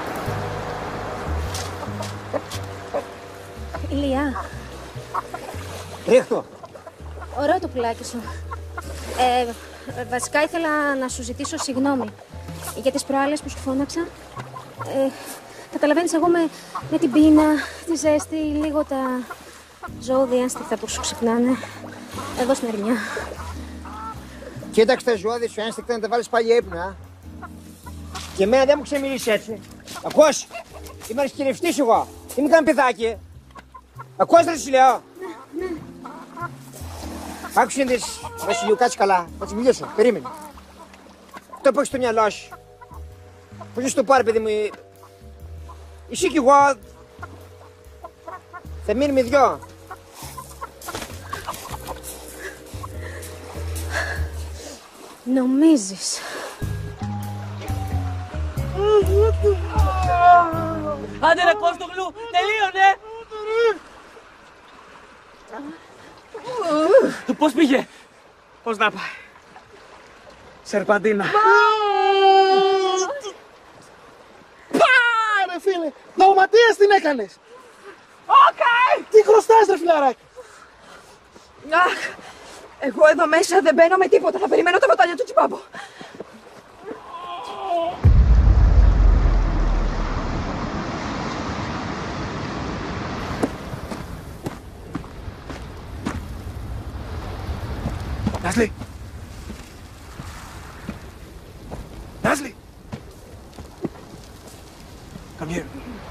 Ηλία, Ρίχτω. Ωραίο το πουλάκι σου. Βασικά ήθελα να σου ζητήσω συγγνώμη για τις προάλλες που σου φώναξα. Καταλαβαίνεις, εγώ με την πείνα, τη ζέστη, λίγο τα ζώδια ένστικτα που σου ξυπνάνε εδώ στην ερημιά. Κοίταξε τα ζώδια σου ένστικτα να τα βάλεις πάλι ύπνο, Και εμένα δεν μου ξεμιλείς έτσι. Ακούς, είμαι αρισκυρευτής εγώ. Είμαι καν παιδάκι. Ακούς ρε σου λέω. Ναι. Άκουσε τις Βασιλείου, κάτσε καλά. Θα τις μιλήσω, περίμενε. Το που έχεις στο μυαλό σου. Πώς είσαι το πάρει, παιδί μου. Εσύ κι εγώ θα μείνουμε δυο. Νομίζεις. Άντε ρε Κόστογλου, τελείωνε! Πώς πήγε? Πώς να πάει? Σερπαντίνα. Πάρε φίλε, δαυματίας την έκανες. Οκ! Τι χρωστάς ρε φιλαράκι. Αχ, εγώ εδώ μέσα δεν μπαίνω με τίποτα. Θα περιμένω το βατάλιο του Τσιμπάμπο. Νάσλι! Νάσλι! Come here.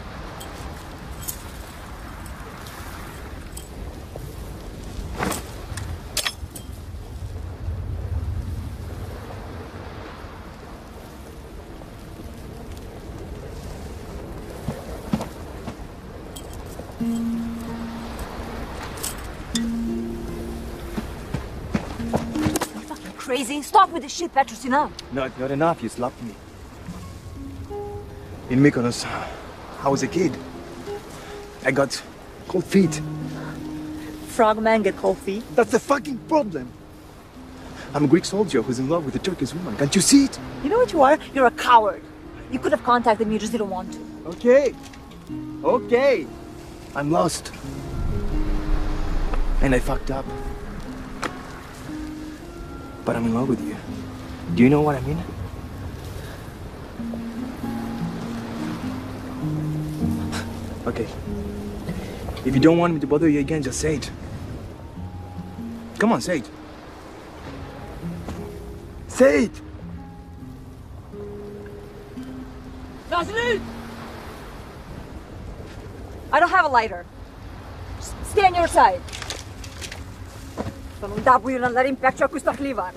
Crazy? Stop with this shit, Petros, enough. No, not enough. You slapped me. In Mykonos, I was a kid. I got cold feet. Frogmen get cold feet? That's the fucking problem. I'm a Greek soldier who's in love with a Turkish woman. Can't you see it? You know what you are? You're a coward. You could have contacted me, you just didn't want to. Okay. Okay. I'm lost. And I fucked up. But I'm in love with you. Do you know what I mean? Okay. If you don't want me to bother you again, just say it. Come on, say it. Say it! Nasreen! I don't have a lighter. Stay on your side. Sono un W non andare in piaccia a questo clivar.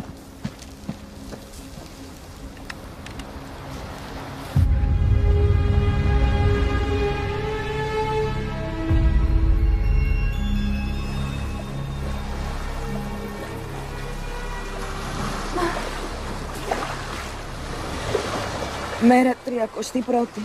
Μέρα 31η.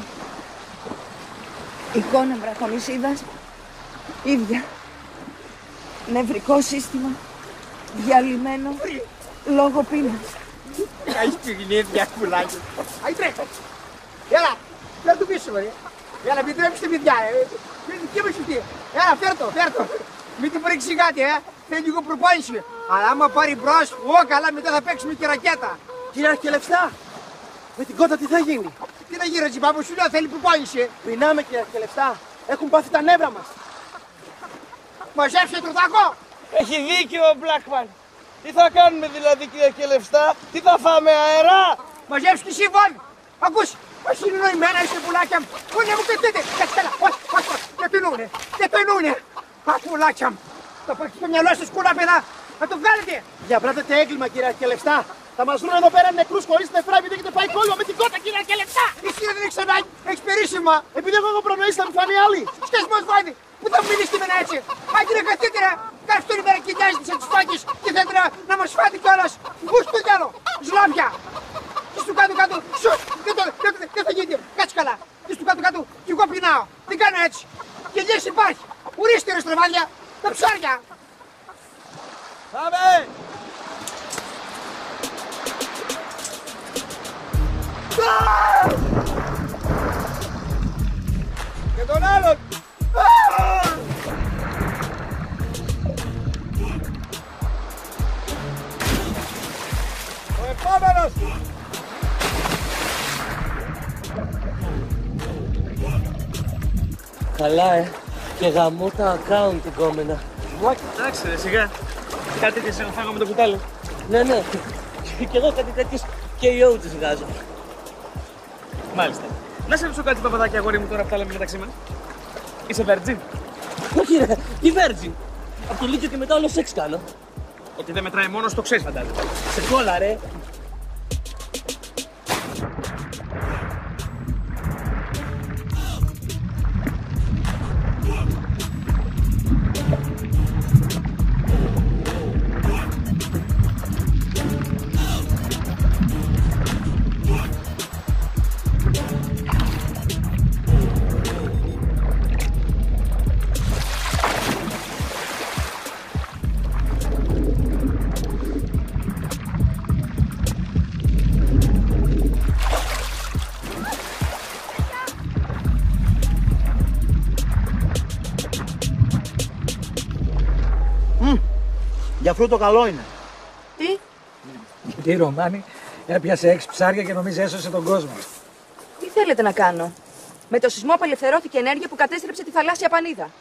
Εικόνα βραχονισίδας. Ίδια. Νευρικό σύστημα. Διαλυμένο. Λόγω πείνας. Έχεις πηγνίδια, κουλάκι. Αϊ, τρέχω. Έλα, φέρ' του πίσω, ρε. Έλα, μην τρέψεις τη μυδιά, Είναι δική μου σουτή. Έλα, φέρ' το. Μην την παρεξηγάτε, Θέλει λίγο προπόνηση. Αλλά άμα πάρει μπρος, καλά, μετά θα παίξουμε και ρακέτα. Κύριε Αρχιελευστά, με την κότα τι θα γίνει? Τι θα γίνει, Τζιμπάμπο, σου λέω θέλει προπόνηση. Πεινάμε, κύριε Αρχιελευστά. Έχουν πάθει τα νεύρα μας. Μαζέψε τροτάκο. Έχει δίκιο ο Μπλάκμαν. Τι θα κάνουμε δηλαδή, κύριε Αρχιελευστά? Τι θα φάμε, αερά? Μαζέψε τη σύμβον. Ακούς, όχι είναι νοημένα, είστε πουλάκια μου. Κούνια μου κρατείτε. Κάτσε καλά. Όχι. Δεν το εννοούνε. Πουλάκια μου. Το πω στο μυαλό σας, κούλα παιδά. Να το βγάλετε. Διαπράτετε έγκλημα, κύριε Αρχιελευστά. Θα μας βρουν εδώ πέρα νεκρούς χωρίς νεφρά επειδή έχετε πάει κόλλημα με την κότα, κύριε Αρχιελευστά. Εσύ δεν έχεις ανάγκη. Έχεις περίσσημα. Επειδή έχω προνοήσει θα μου φανεί άλλη. Σκες μας βάδι. Πού θα μιλήσεις με ένα έτσι. Άγγιρε καθίτερα. Κάθε την ημέρα κοιτάζετε σε τις φάκες και θέλετε να μας φάτε κιόλας. Πούς το διάλο. Ζλάμπια. Και στο κάτω. Σους. Δεν θα γίνει. Κάτσε καλά. Και στο κάτω. Κι εγώ πεινάω. Δεν κάνω έτσι. Και λύση υπάρχει. Ορίστε ρε στραβάλια. Τα ψάρια. Πάμε. Και τον άλλον. Καλά, και γαμώ τα account την κόμενα. Εντάξει, ρε, σιγά. Κάτι τέτοιες έχω φάγω με το κουτάλι. Ναι, ναι. Κι εγώ κάτι τέτοιες KO τις βγάζω. Μάλιστα. Να σε ρωτήσω κάτι, Παπαδάκη, αγόρι μου, τώρα που τα λέμε μεταξύ μας. Είσαι virgin? Όχι, ρε, τι virgin. Από το Λύκειο και μετά όλο σεξ κάνω. Ότι δεν μετράει μόνο το ξέρεις, φαντάζομαι. Σε κόλλα, ρε. Για φρούτο καλό είναι. Τι? Γιατί η Ρωμάνη έπιασε 6 ψάρια και νομίζει έσωσε τον κόσμο. Τι θέλετε να κάνω? Με το σεισμό απελευθερώθηκε ενέργεια που κατέστρεψε τη θαλάσσια πανίδα.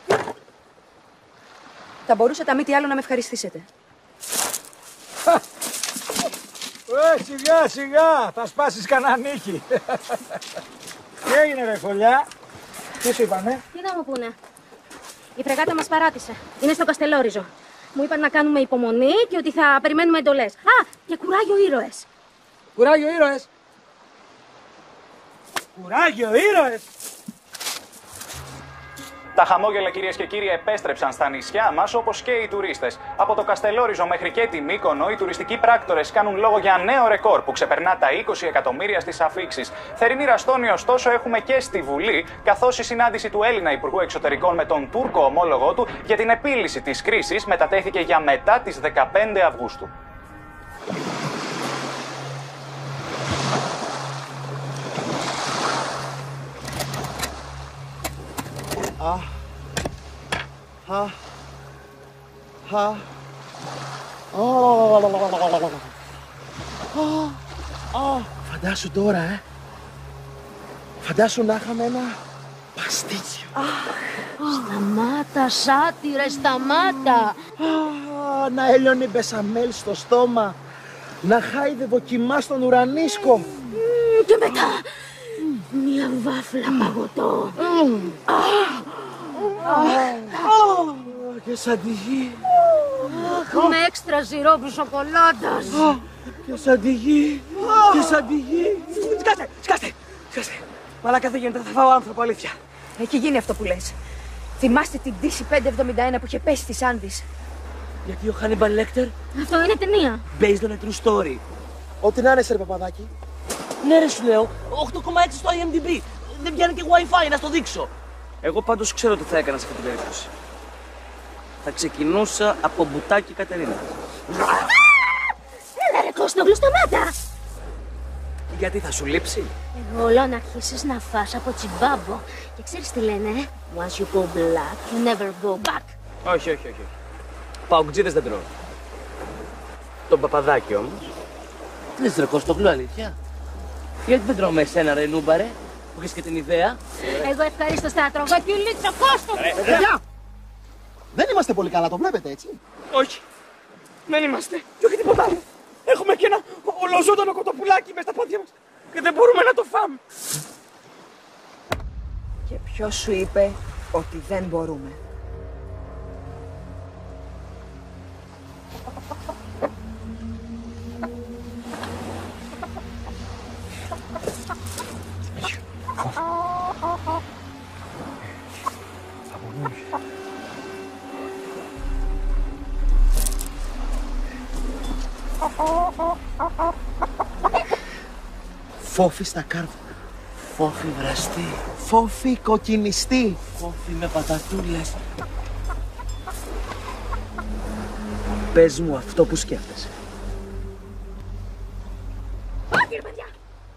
Θα μπορούσατε μη τι άλλο να με ευχαριστήσετε. Σιγά σιγά, θα σπάσεις κανένα νύχι. Τι έγινε ρε φωλιά, τι σου είπανε? Τι να μου πούνε. Η φρεγάτα μας παράτησε. Είναι στο Καστελόριζο. Μου είπαν να κάνουμε υπομονή και ότι θα περιμένουμε εντολές. Α, και κουράγιο ήρωες. Κουράγιο ήρωες. Κουράγιο ήρωες. Τα χαμόγελα, κυρίες και κύριοι, επέστρεψαν στα νησιά μας, όπως και οι τουρίστες. Από το Καστελόριζο μέχρι και τη Μύκονο, οι τουριστικοί πράκτορες κάνουν λόγο για νέο ρεκόρ που ξεπερνά τα 20 εκατομμύρια στις αφίξεις. Θερινή ραστόνη, ωστόσο, έχουμε και στη Βουλή, καθώς η συνάντηση του Έλληνα Υπουργού Εξωτερικών με τον Τούρκο ομόλογό του για την επίλυση της κρίσης μετατέθηκε για μετά τις 15 Αυγούστου. Φαντάσου τώρα, Φαντάσου να είχαμε ένα παστίτσιο. Σταμάτα, σάτυρε, σταμάτα. Να έλειωνε μπεσαμέλ στο στόμα. Να χάιδε δοκιμά στον ουρανίσκο. Και μετά, μια βάφλα παγωτό. Και σαν τη γη. Με έξτρα ζυρόπου σοκολάτας. Και σαν τη γη. Και σαν τη γη. Σκάστε. Μαλάκα δεν γίνεται, θα φάω άνθρωπο, αλήθεια. Έχει γίνει αυτό που λες. Θυμάστε την DC-571 που είχε πέσει στις Άνδης? Γιατί ο Χάνιμπαλ Λέκτερ. Αυτό είναι ταινία. Based on a true story. Ό,τι να είναι, ρε Παπαδάκη. Ναι, ρε, σου λέω. 8,6 στο IMDb. Δεν πιάνει και WiFi, να στο δείξω. Εγώ πάντως ξέρω τι θα έκανα σε αυτή την περίπτωση. Θα ξεκινούσα από μπουτάκι Κατερίνα. Έλα ρε Κώστογλου, σταμάτα. Γιατί θα σου λείψει? Εγώ λέω να αρχίσεις να φας από τσιμπάμπο. Και ξέρεις τι λένε, once you go black, you never go back. Όχι. Παοκτζίδες δεν τρώω. Τον Παπαδάκη όμως. Τι λες ρε Κώστογλου, αλήθεια? Γιατί δεν τρώμε εσένα ρε νούμπαρε, που έχεις και την ιδέα? Εγώ ευχαρίστως θα τρώγω και λίτσο Κώστογλου. Παιδιά! Δεν είμαστε πολύ καλά, το βλέπετε έτσι? Όχι. Δεν είμαστε. Και όχι τίποτα άλλο. Έχουμε και ένα ολοζώντανο κοτοπουλάκι μες στα πόδια μας. Και δεν μπορούμε να το φάμε. Και ποιος σου είπε ότι δεν μπορούμε? Φόφι στα κάρβουνα. Φόφι βραστή. Φόφι κοκκινιστή. Φόφι με πατατούλες. Πες μου αυτό που σκέφτεσαι. Όχι ρε παιδιά.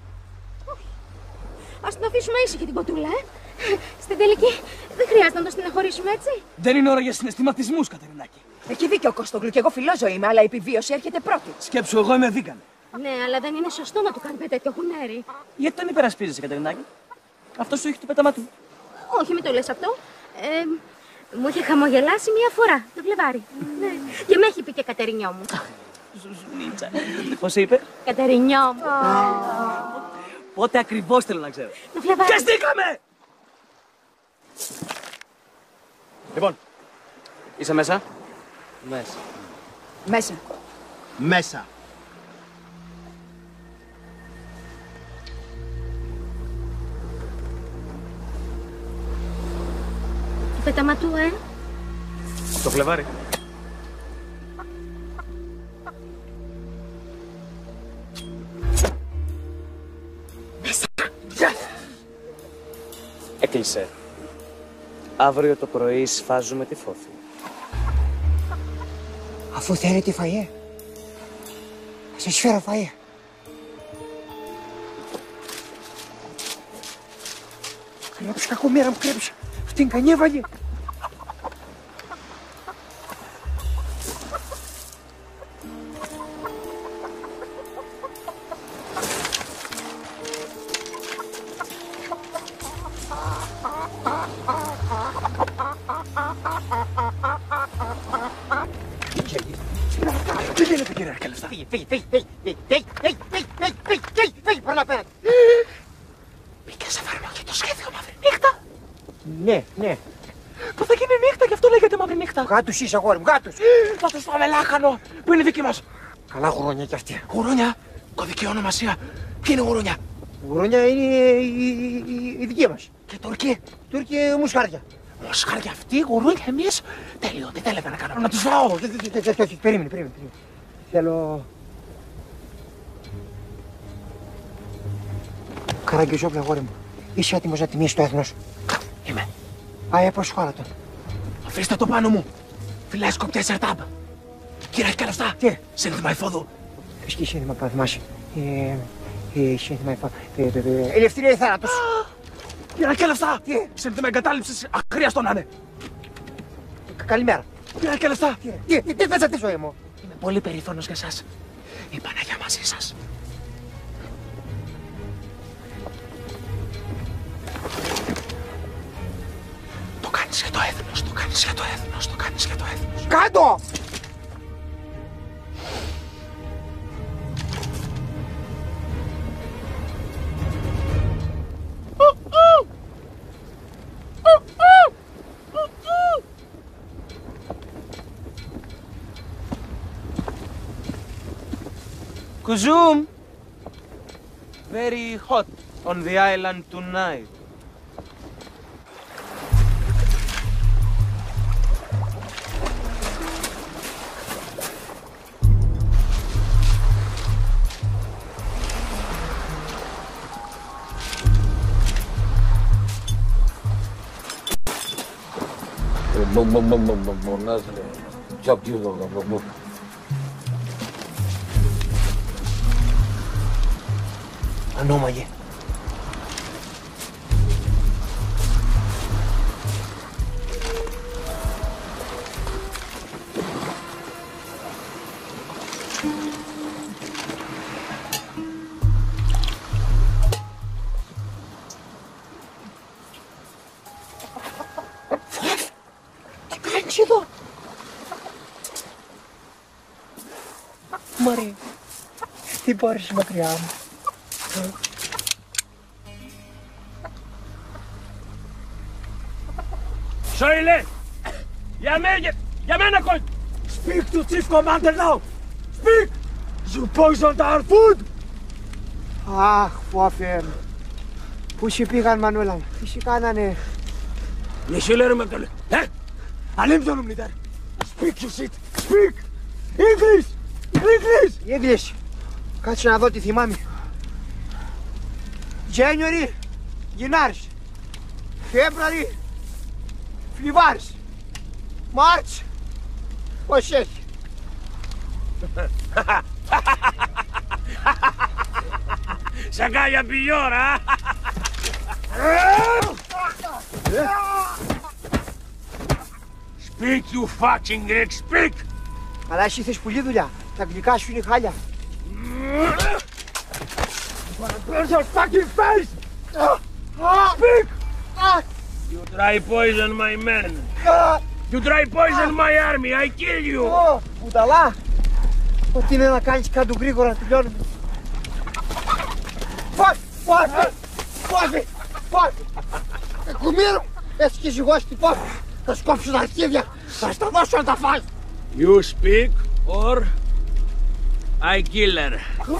Ας την αφήσουμε ήσυχη την κοτούλα, Στην τελική δεν χρειάζεται να το στεναχωρήσουμε έτσι. Δεν είναι ώρα για συναισθηματισμούς, Κατερινάκη. Έχει δίκιο ο Κωστόγλου και εγώ φιλόζω είμαι, αλλά η επιβίωση έρχεται πρώτη. Σκέψου, εγώ είμαι βίγκαν. Ναι, αλλά δεν είναι σωστό να του κάνουμε τέτοιο χουνέρι. Γιατί τον υπερασπίζεσαι, Κατερινάκη? Αυτό σου έχει το πέταμα του. Όχι, μην το λες αυτό. Μου είχε χαμογελάσει μία φορά το Φλεβάρι. Ναι. Και με έχει πει και Κατερινιό μου. Ζουζουνίτσα. Πώς είπε? Κατερινιό μου. Πότε ακριβώς θέλω να ξέρω. Το Φλεβάρι. Πιαστήκαμε! Λοιπόν, είσαι μέσα? Μέσα. Μέσα. Μέσα. Το πέταμα του, Το Φλεβάρι. Μέσα. Έκλεισε. Αύριο το πρωί σφάζουμε τη φόφη. Αφού θέλετε φαΐέ, θα σας φέρω φαΐέ. Κρέψα, κακομέρα μου, κρέψα. Αυτήν κανιέβαγε. Τι γίνεται, κύριε Αρκαλευτά? Φύγε, πάρ' να πέρα. Μπήκε σε εφαρμογή το σχέδιο μαύρη νύχτα. Ναι. Που θα γίνει νύχτα και αυτό λέγεται μαύρη νύχτα. Γάτους είσαι, αγόρι μου, γάτους. Θα τους πάμε λάχανο, που είναι δική μας. Καλά γουρούνια κι αυτή. Γουρούνια, κωδική ονομασία. Ποια είναι γουρούνια? Γουρούνια είναι η δική μας. Και Τούρκοι? Τούρκοι μουσχάρια. Μουσχάρια αυτοί, γουρούνια εμείς. Τέλειο, τι θέλετε να κάνουμε, να τους φάω? Όχι, περίμενε. Θέλω... Καραγκιόζογλου, αγόρι μου. Είσαι έτοιμος να τιμήσεις το έθνος σου? Είμαι. Προσχώρα τον. Αφήστε το πάνω μου. Φυλάει σκοπιά σερτάμπ. Κύριε Αρκαλευτά. Τι? Σύνθημα εφόδου. Ποιος και σύνθημα που θα θυμάσαι? Σύνθημα εφόδου. Ελευθερία ή θάνατος. Κύριε Αρκαλευτά. Τι? Σύνθημα εγκατάλειψης αχρίαστο να είναι. Καλημέρα. Κύριε Αρκαλευτά. Τι θες αυτή ζωή μου? Είμαι πολύ περήφανος για εσάς. Η Παναγιά μαζί σας. Το κάνεις για το έθνος, το κάνεις για το έθνος, το κάνεις για το έθνος. Κάτω! Kuzum! Very hot on the island tonight. Ανώμαγε. Τι κάνεις εδώ? Μωρή, τι πάρεις μακριά μου? Σόιλε! Για μένα κόλλη! Speak to Chief Commander now! Speak! You poisoned our food! Αχ, Φόφερ. Πού σου πήγαν, Μανούλα? Τι σου κάνανε? Yeşillerim öptülü. He? Alim canım lider. Speak your shit. Speak! English! English! English. Κάτσε να δω τι θυμάμαι. January, Γενάρης. February, Φλιβάρης. March, πώς έχει? Σακάγια πιλιόρα! Speak you fucking Greek, speak! Αλλά εσύ θες πουλή δουλειά. Τα αγγλικά σου είναι χάλια. Burn your fucking face! Speak! You try poison my men. You try poison my army. I kill you. Πουταλά. Ό,τι είναι να κάνεις κάτω γρήγορα να τελειώνουμε. Φάφη. Κουμίρο, έτσι και ζυγός την πόφη. Θα σου κόψω τα αρχίδια. Θα στα δώσω να τα φας. You speak or I kill her.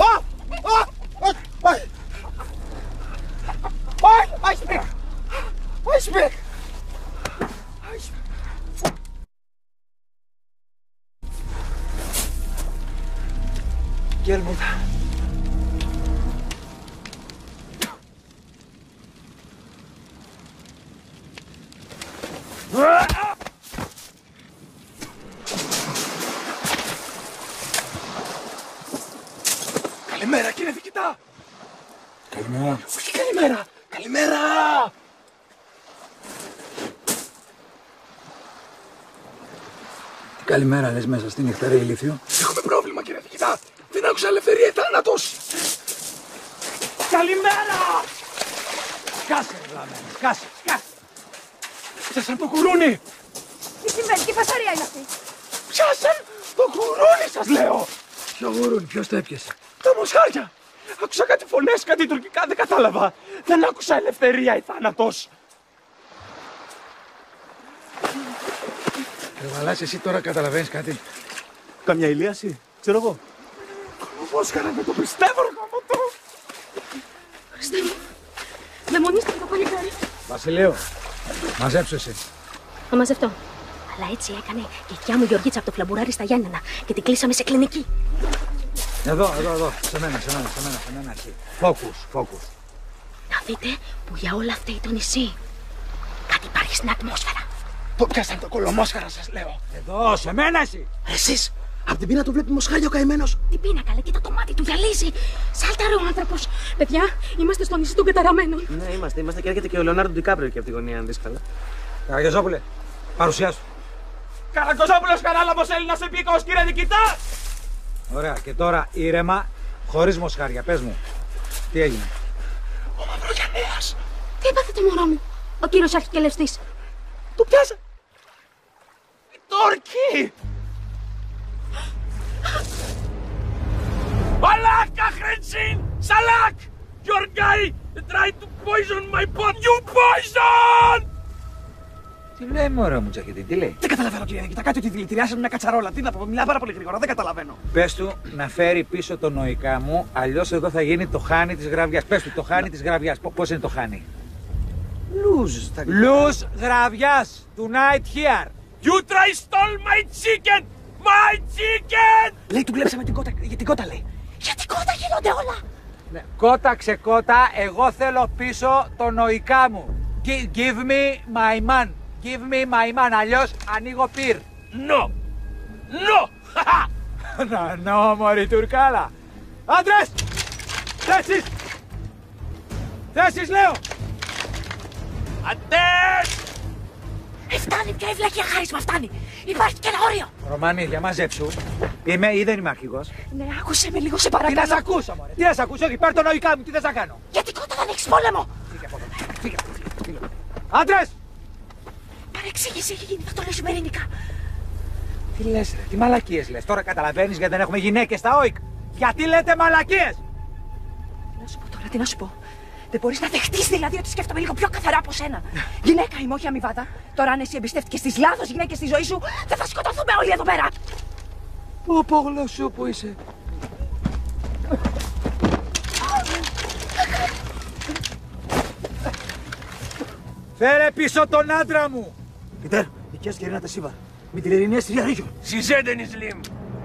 I speak. Γέλμοντα. Καλημέρα κύριε διοικητά. Καλημέρα. Όχι καλημέρα. Καλημέρα. Τι καλημέρα λες μέσα στη νύχτα ρε ηλίθιο. Έχουμε πρόβλημα κύριε διοικητά. Δεν άκουσα ελευθερία ή θάνατος. Καλημέρα. Σκάσε βλαμμένη. Σκάσε. Πιάσαν το κουρούνι. Τι συμβαίνει, τι φασαρία είναι αυτή. Πιάσαν το κουρούνι σας λέω. Ποιο γουρούνι, ποιος το έπιασε. Τα μοσχάρια. Άκουσα κάτι φωνές, κάτι τουρκικά, δεν κατάλαβα. Δεν άκουσα ελευθερία ή θάνατος. Βαλάς, εσύ τώρα καταλαβαίνεις κάτι. Καμιά ηλίαση, ξέρω εγώ. Κολομόσχαρα, δεν το πιστεύω, ρε γαμώτο. Χριστέ μου, δαιμονίστηκε το παλικάρι. Βασιλείο, μαζέψου εσύ. Θα μαζευτώ. Αλλά έτσι έκανε η γιαγιά μου Γεωργίτσα από το φλαμπουράρι στα Γιάννενα και την κλείσαμε σε κλινική. Εδώ. Σε μένα εκεί. Focus. Να δείτε που για όλα αυτά το νησί κάτι υπάρχει στην ατμόσφαιρα. Το πιάσαν το κολομόσχαρα σας λέω. Εδώ, σε μένα εσύ. Εσείς, απ' την πείνα του βλέπει μοσχάρια ο καημένος. Τι πείνα καλέ, κοίτα το μάτι του γυαλίζει. Σάλταρε ο άνθρωπος. Παιδιά, είμαστε στο νησί των καταραμένων. Ναι, είμαστε και έρχεται και ο Λεωνάρντο Ντικάπριο εκεί από τη γωνία, αν δεις καλά. Καραγκιόζόπουλε, παρουσιάσου. Καραγκιόζόπουλος Καράλαμπος Έλληνας επίκαος, κύριε διοικητά. Ωραία, και τώρα ήρεμα, χωρίς μοσχάρια. Πες μου, τι έγινε. Ο Μαυρογιαννέας. Τι έπαθε το μωρό μου, ο κύριος αρχικελευστής. Του πιάσα. Οι Τούρκοι. Balaka Khrensin! Salak! Your guy tried to poison my pot! You poison! Τι λέει μωρό μου Τζακετή, τι λέει. Δεν καταλαβαίνω κύριε διοικητά, κάτι ότι δηλητηριάσαμε μια κατσαρόλα. Τι να πω, μιλάει πάρα πολύ γρήγορα, δεν καταλαβαίνω. Πες του να φέρει πίσω το νοϊκά μου, αλλιώς εδώ θα γίνει το χάνι της γραβιάς. Πες του το χάνι της γραβιάς. Πώς είναι το χάνι. Λούς γραβιάς. Tonight here. You try stole my chicken! My chicken! Λέει του κλέψαμε την κότα, για την κότα λέει. Για την κότα γίνονται όλα. Ναι, κότα ξεκότα, εγώ θέλω πίσω το νοϊκά μου. Give me my man. Give me my man, αλλιώς ανοίγω πυρ. No! No! Να, μωρή τουρκάλα. Άντρες! Θέσεις! Θέσεις λέω! Αντές! Φτάνει πια η βλακία χάρισμα, φτάνει. Υπάρχει και ένα όριο. Ρωμανή, για μαζέψου. Είμαι ή δεν είμαι αρχηγός. Ναι, άκουσε με λίγο, σε παρακαλώ. Τι να σ' ακούσω, μωρέ. Τι να σ' ακούσω, όχι, πάρ' το νοϊκά μου, τι δεν θα κάνω. Γιατί κότα δεν έχεις πόλεμο. Φύγε. Άντρες! Παρεξήγηση έχει γίνει, θα το λύσουμε ειρηνικά. Τι λες ρε, τι μαλακίες λες. Τώρα καταλαβαίνεις γιατί δεν έχουμε γυναίκες στα ΟΙΚ. Γιατί λέτε μαλακίες. Να σου πω τώρα, τι να σου πω. Δεν μπορείς να δεχτείς δηλαδή ότι σκέφτομαι λίγο πιο καθαρά από σένα. Γυναίκα είμαι, όχι αμοιβάτα. Τώρα αν εσύ εμπιστεύτηκες τις λάθος γυναίκες στη ζωή σου, δεν θα σκοτωθούμε όλοι εδώ πέρα. Πω γλωσσού που είσαι. Φέρε πίσω τον άντρα μου. Πιτέρ, δικιάς και Ρινάτα Σίβα. Με την Ειρηνία στη Ριαρίγιο. Συζέντεν Ισλίμ.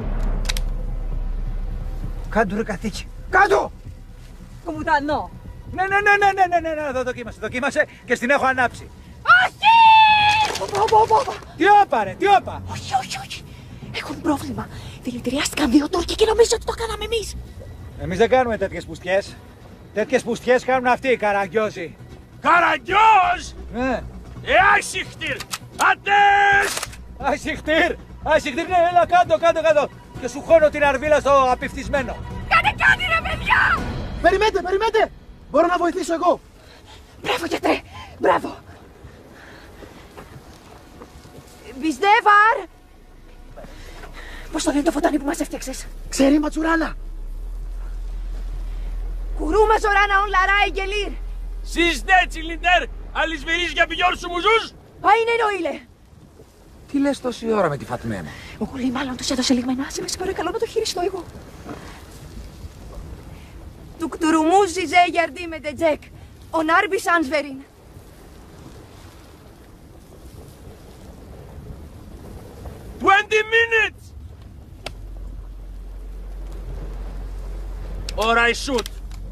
Κάντου ρε καθήκη. Κάντου! Κομμουτανό. Ναι, εδώ δοκίμασε και στην έχω ανάψει. Όχι! Τι όπα ρε, τι όπα. Όχι. Έχουν πρόβλημα. Δηλητηριάστηκαν 2 Τούρκοι και νομίζω ότι το κάναμε εμείς. Εμείς δεν κάνουμε τέτοιες πουστιές. Τέτοιες πουστιές κάνουν αυτοί οι καραγκιόζοι. Καραγκιόζ! Ναι. Άσυχτηρ! Αντές! Άσυχτηρ, ναι, έλα κάτω. Και σου χώνω την αρβίλα στο απιφθισμένο. Κάντε κάτι ρε παιδιά! Περιμένετε! Μπορώ να βοηθήσω εγώ. Μπράβο γιατρέ, μπράβο. Βυζδέφαρ! Πώς το λένε το φωτάνι που μας έφτιαξες? Ξέρει ματσουράνα. Κουρούμα ζωράνα ον λαράι γελίρ. Συστέ τσιλιντέρ, αλυσβηρείς για πηγιόρ σου μουζούς. Άινε νοήλε. Τι λες τόση ώρα με τη Φατμένα? Ο Γουλή μάλλον τους έδωσε λιγμένα. Σε παρακαλώ να το χειριστώ εγώ. Του κτουρουμού ζιζέ γιαρντί με τετζέκ. Ο Νάρμπι Σάνσβεριν. minutes! Or I shoot.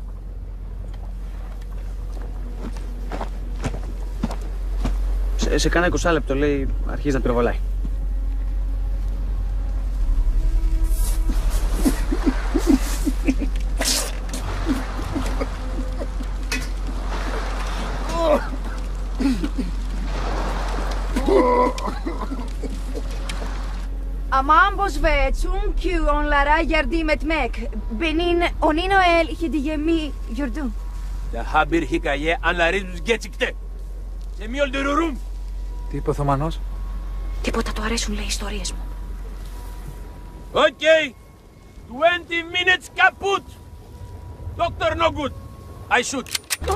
Σε κάνα 20 λεπτό, λέει, αρχίζει να πυροβολάει. Αμάμπος βε τσουμκιου ον λαρά γιαρντί μετ μέκ. Μπενίν ονίνο ελ είχε τη γεμή γιορτού. Τα χάμπιρ χικαγέ αν λαρίζουν γκέτσικτε. Σε μιόλ τερουρούμ. Τι είπε ο Θωμανός? Τίποτα του αρέσουν, λέει, ιστορίες μου. Okay. 20 minutes kaput. Doctor no good. I shoot.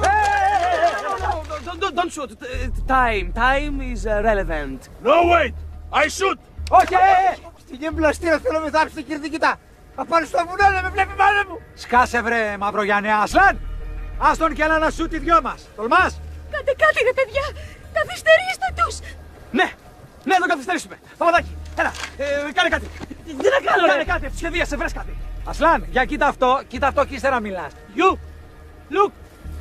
Don't shoot. Time is relevant. No wait. I shoot. Όχι! Στην εμπλαστήρα θέλω με θάψει το κυρδικητά. Θα πάρει στο βουνό να με βλέπει μάνα μου. Σκάσε βρε Μαυρογιάννη Ασλάν. Άστον κι ένα να σου τη δυο μας. Τολμάς? Κάντε κάτι ρε παιδιά. Καθυστερήστε τους. Ναι, το καθυστερήσουμε. Παπαδάκι, έλα, κάνε κάτι. Τι να κάνω, Κάνε κάτι, σχεδίασε, βρες κάτι. Ασλάν, για κοίτα αυτό και ύστερα μιλάς. You, look.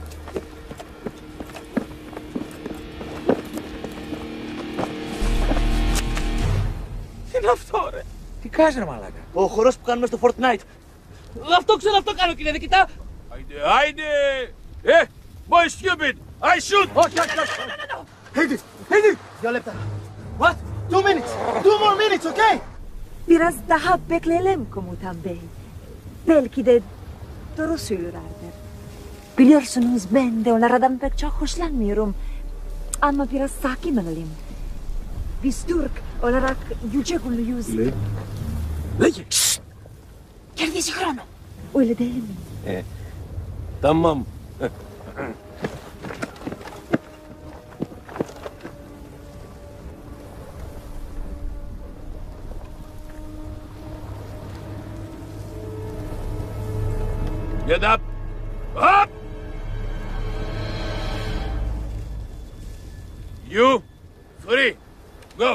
Τι είναι αυτό, ρε? Τι κάνεις ρε μαλάκα? Ο χορός που κάνουμε στο Fortnite. Αυτό ξέρω, αυτό κάνω, κύριε Δικητά. Άιντε. Boy stupid. I shoot. Όχι. Ήδη, 2 λεπτά. What? 2 minutes. 2 more minutes, okay? Biraz daha bekleyelim komutan bey. Belki de doğru söylüyorlardır. Biliyorsunuz ben de onlardan pek çok hoşlanmıyorum. Ama biraz sakin olalım. Biz Türk olarak yüce gururluyuz. Λέγε. Κερδίζει χρόνο. Öyle değil mi? Tamam. Get up. Up. You free. Go.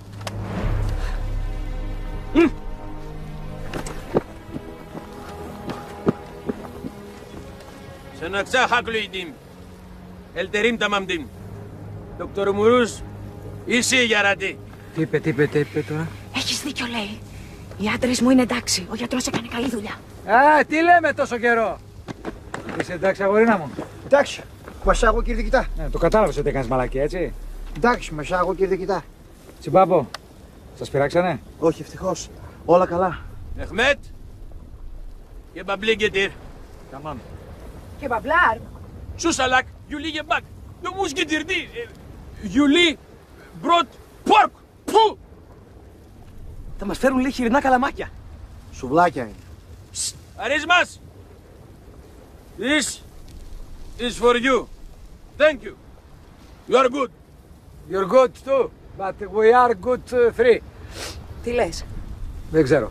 Σεναξά χακλουίντιμ. Ελτερίμ ταμαμντιμ. Δόκτωρ Μουρούς, εσύ γιαρατή. Τι είπε τώρα? Έχεις δίκιο, λέει. Οι άντρες μου είναι εντάξει. Ο γιατρός έκανε καλή δουλειά. Τι λέμε τόσο καιρό? Είσαι εντάξει αγορίνα μου? Εντάξει, μασάγω κυρδικητά. Ναι, το κατάλαβες ότι έκανες μαλακία, έτσι? Εντάξει, μασάγω κυρδικητά. Τσιμπάπο, σας πειράξανε? Όχι, ευτυχώς. Όλα καλά. Μεχμέτ. Και μπαμπλί γετήρ. Tamam. Και μπαμπλάρ. Σου σαλάκ, Γιουλί γεμπάκ. Το μους γετήρδι. Γιουλί μπροτ πόρκ. Πού. Θα μας φέρουν λέει χοιρινά καλαμάκια. Σουβλάκια είναι. Αρίσμας. This is for you. Thank you. You are good. You're good too, but we are good three. Τι λες? Δεν ξέρω.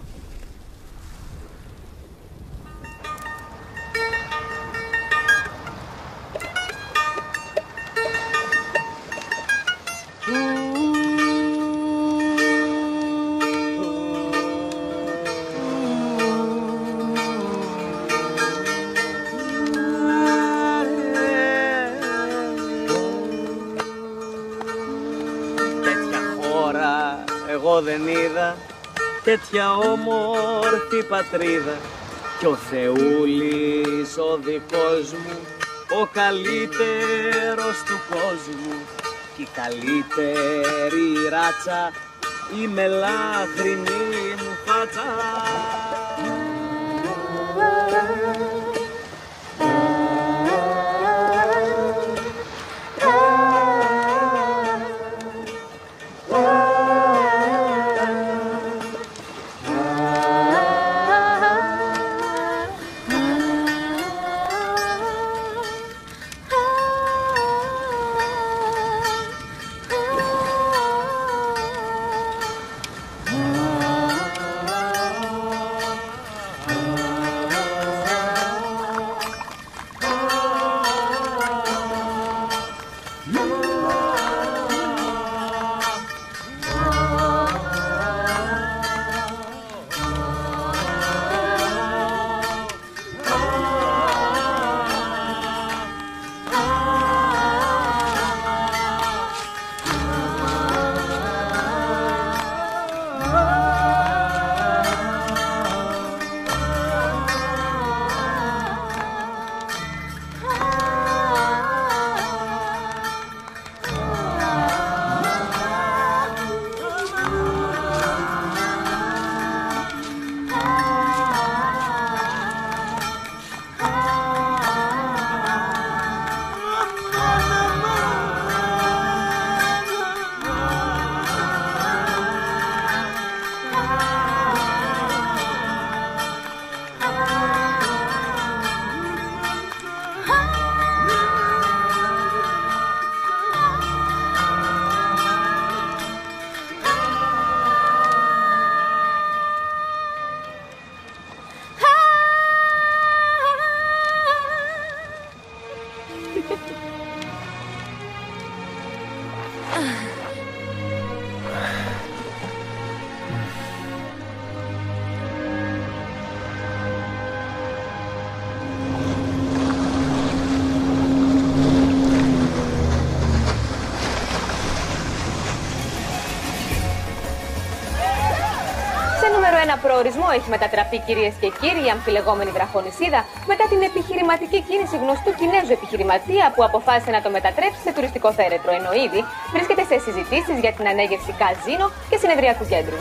Εγώ δεν είδα τέτοια όμορφη πατρίδα κι ο Θεούλης ο δικός μου ο καλύτερος του κόσμου κι η καλύτερη ράτσα η μελάχρινη μου φάτσα. Σε νούμερο 1 προορισμό έχει μετατραπεί, κυρίες και κύριοι, η αμφιλεγόμενη βραχονησίδα μετά την επιχειρηματική κίνηση γνωστού Κινέζου επιχειρηματία που αποφάσισε να το μετατρέψει σε τουριστικό θέρετρο, ενώ ήδη βρίσκεται σε συζητήσεις για την ανέγερση καζίνο και συνεδριακού κέντρου.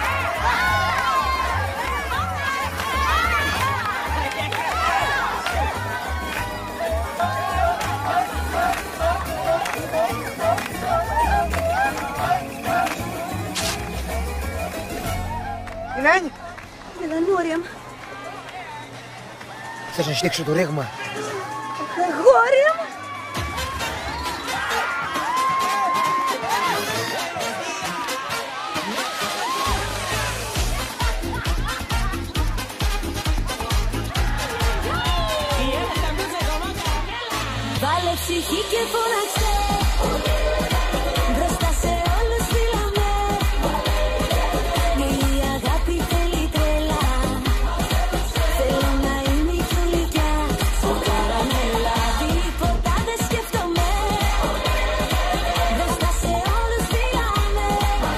Νάνι! Μελανόρια μου. Θες να στήξω το ρήγμα? Αγόρια μου. Βάλε ψυχή και φώναξε. Μπροστά σε όλους φύλαμε. Η αγάπη θέλει τρέλα. Θέλω να είμαι η γλυκιά σου καραμέλα. Τίποτα δεν σκέφτομαι. Μπροστά σε όλους φύλαμε.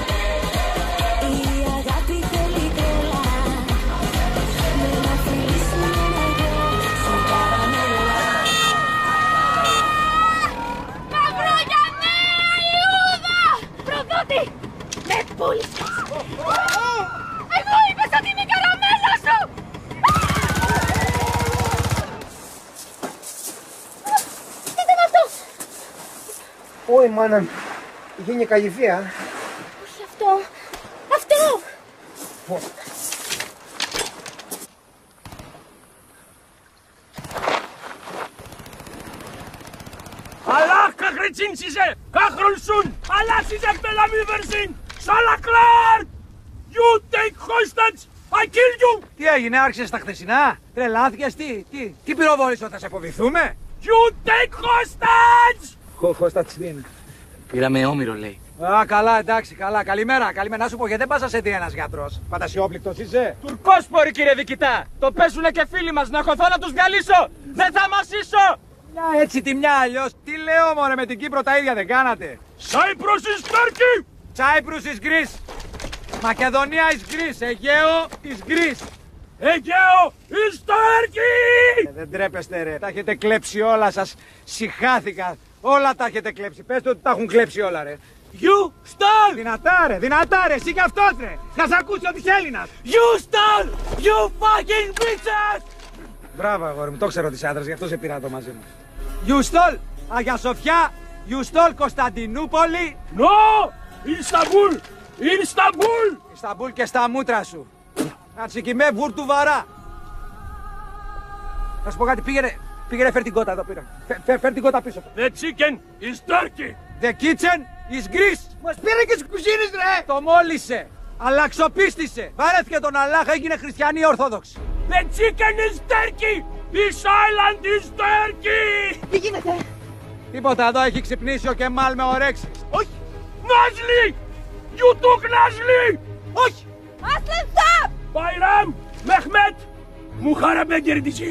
Η αγάπη θέλει τρέλα. Με ένα φιλί σου εγώ σου καραμέλα. Με πούλησες! Εγώ είπες ότι είμαι η καραμέλα σου! Τι ήταν αυτό? Όχι, μάνα, γίνει καλυφία. Όχι αυτό. Αυτό! Allah kahretsin size! Kahrolsun! Allah size belamı versin! Salaklar! You take hostage! I kill you! Τι έγινε, άρχισες τα χθεσινά? Τρελάθηκες, τι πυροβόλησο, θα σε φοβηθούμε? You take hostage! Χωστάτς τι είναι? Πήραμε όμηρο, λέει. Α, καλά, εντάξει, καλά. Καλημέρα. Να σου πω, γιατί δεν πας να σε δει ένας γιατρός? Φαντασιόπληκτος είσαι? Τουρκόσποροι, κύριε Δικητά! Το πέσουνε και φίλοι μας, να χωθώ να τους διαλύσω! Δεν θα μασίσω! Μια έτσι τη μια αλλιώς. Τι λέω, μωρέ, με την Κύπρο τα ίδια δεν κάνατε? Cyprus is Turkey! Cyprus is Greece! Μακεδονία is Greece! Αιγαίο is Greece! Αιγαίο is Turkey! Δεν τρέπεστε, ρε. Τα έχετε κλέψει όλα σας. Συχάθηκα. Όλα τα έχετε κλέψει. Πες το ότι τα έχουν κλέψει όλα, ρε. You stole! Δυνατά ρε, εσύ κι αυτός, ρε. Να σ' ακούσει ο Τυχέλληνας. You stole! You fucking bitches! Μπράβο, αγόρι μου, το ξέρω ότι άντρας, γι' αυτό σε πήρα το μαζί μου. You stole Αγία Σοφιά, you stole Κωνσταντινούπολη. No! Istanbul! Istanbul! Ισταμπούλ και στα μούτρα σου. Να τσικιμέ βούρτου βαρά. Θα σου πω κάτι, πήγαινε φέρ την κότα εδώ πήρα. Φέρ την κότα πίσω. The chicken is Turkey! The kitchen is Greece. Μας πήρε και τις κουζίνες, ρε! Το μόλισε. Αλλαξοπίστησε. Βάρεθηκε τον Αλλάχ, έγινε χριστιανή Ορθόδοξη. The chicken is Turkey! This island is Turkey! Τι γίνεται? Τίποτα, εδώ έχει ξυπνήσει ο Κεμάλ με ορέξεις. Όχι! Νάσλι! You took Νάσλι! Όχι! Aslan stop! Bayram! Mehmet! Muharebe girdici!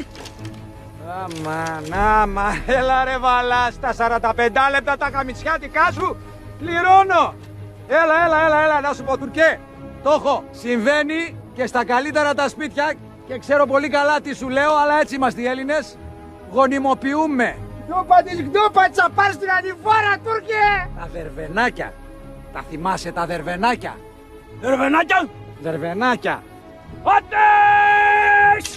Άμα, έλα ρε βαλά, στα 45 λεπτά τα καμιτσιάτικά σου πληρώνω. Έλα, να σου πω Τουρκέ, το έχω. Συμβαίνει και στα καλύτερα τα σπίτια και ξέρω πολύ καλά τι σου λέω, αλλά έτσι είμαστε οι Έλληνες. Γονιμοποιούμε. Γκντούπα της γκντούπα της απάρ στην ανηφόρα, Τούρκε! Τα δερβενάκια. Τα θυμάσαι τα δερβενάκια? Δερβενάκια! Δερβενάκια. Ατές!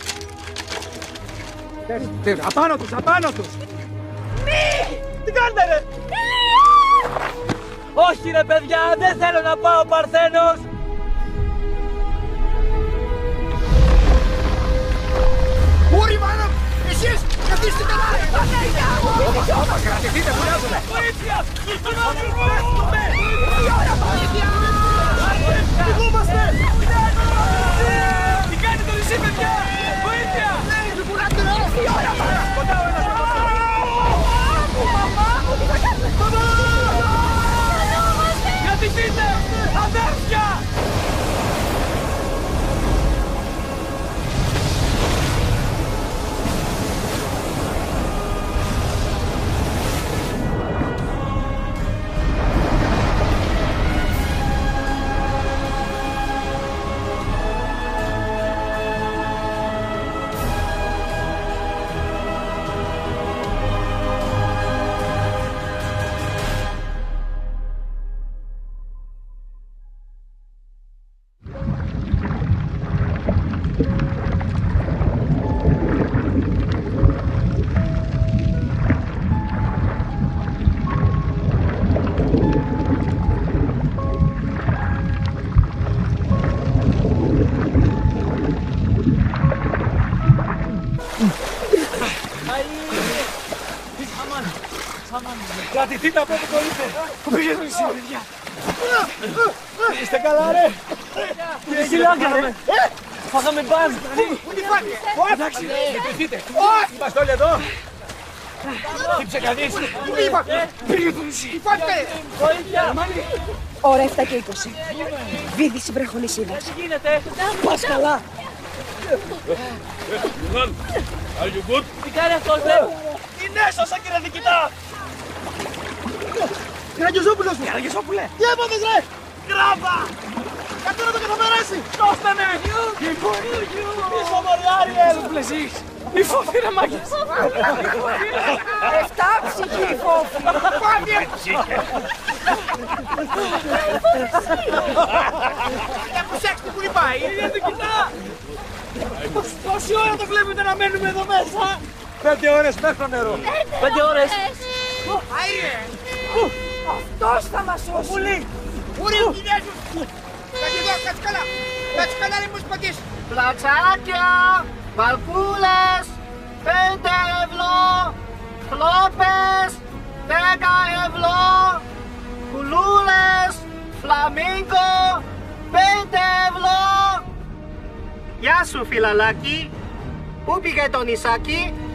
Απάνω τους! Μη! Τι κάνετε ρε! Όχι ρε παιδιά, δεν θέλω να πάω Παρθένος! Ούρι μάνα! Εσείς! Καθίστε καλά ρε! Κρατηθείτε, βουλιάζομαι! Βοήθεια! Φυγούμαστε! Τι κάνει το νησί παιδιά! Βοήθεια! Δεν κουράτε ρε! Η ώρα μας! Κοντά ο ένας με τον άλλο! Κρατηθείτε! Αδέρφια! Κρατηθείτε από όπου το είτε. Πού πήγε το νησί, παιδιά. Είστε καλά, ρε. Τι γυλάκαμε. Φάγαμε μπαν. Πού τη φάτε. Εντάξει, κοιτηθείτε. Είμαστε όλοι εδώ. Χύψε κανείς. Πού είπατε. Πήγε το νησί. Τι φάτε. Ώρα 7 και 20. Βίδηση βραχονισίδας. Τι γίνεται. Πας καλά. Are you good? Τι κάνει αυτός, ρε. Είναι έσωσα, κύριε Δικητά. Καραγκιόζόπουλος μου. Καραγκιόζοπουλε. Τι έπαθες ρε. Γράβα. Κάτι να το καταφέρασει. Σώστε με. Πίσω μοριάρι, έλπλε εσείς. Η φόφη ρε μάγκες. 7 ψυχή η φόφη. Πάλι. Για προσέξτε που πάει. Κύριε Δικητά. Πόση ώρα το βλέπετε να μένουμε εδώ μέσα. 5 ώρες μέχρι το νερό. 5 ώρες. Άιρε. Αυτός θα μας σώσει. Πουλί. Πουλί ο Κινέζος. Κάτσε εδώ, κάτσε καλά. Κάτσε καλά ρε μου σπατήσει. Πλατσάκια, βαλκούλες, 5 ευρώ, φλόπες, 10 ευρώ, κουλούλες, φλαμίνκο, 5 ευρώ. Γεια σου φιλαλάκι, πού πήγε το νησάκι?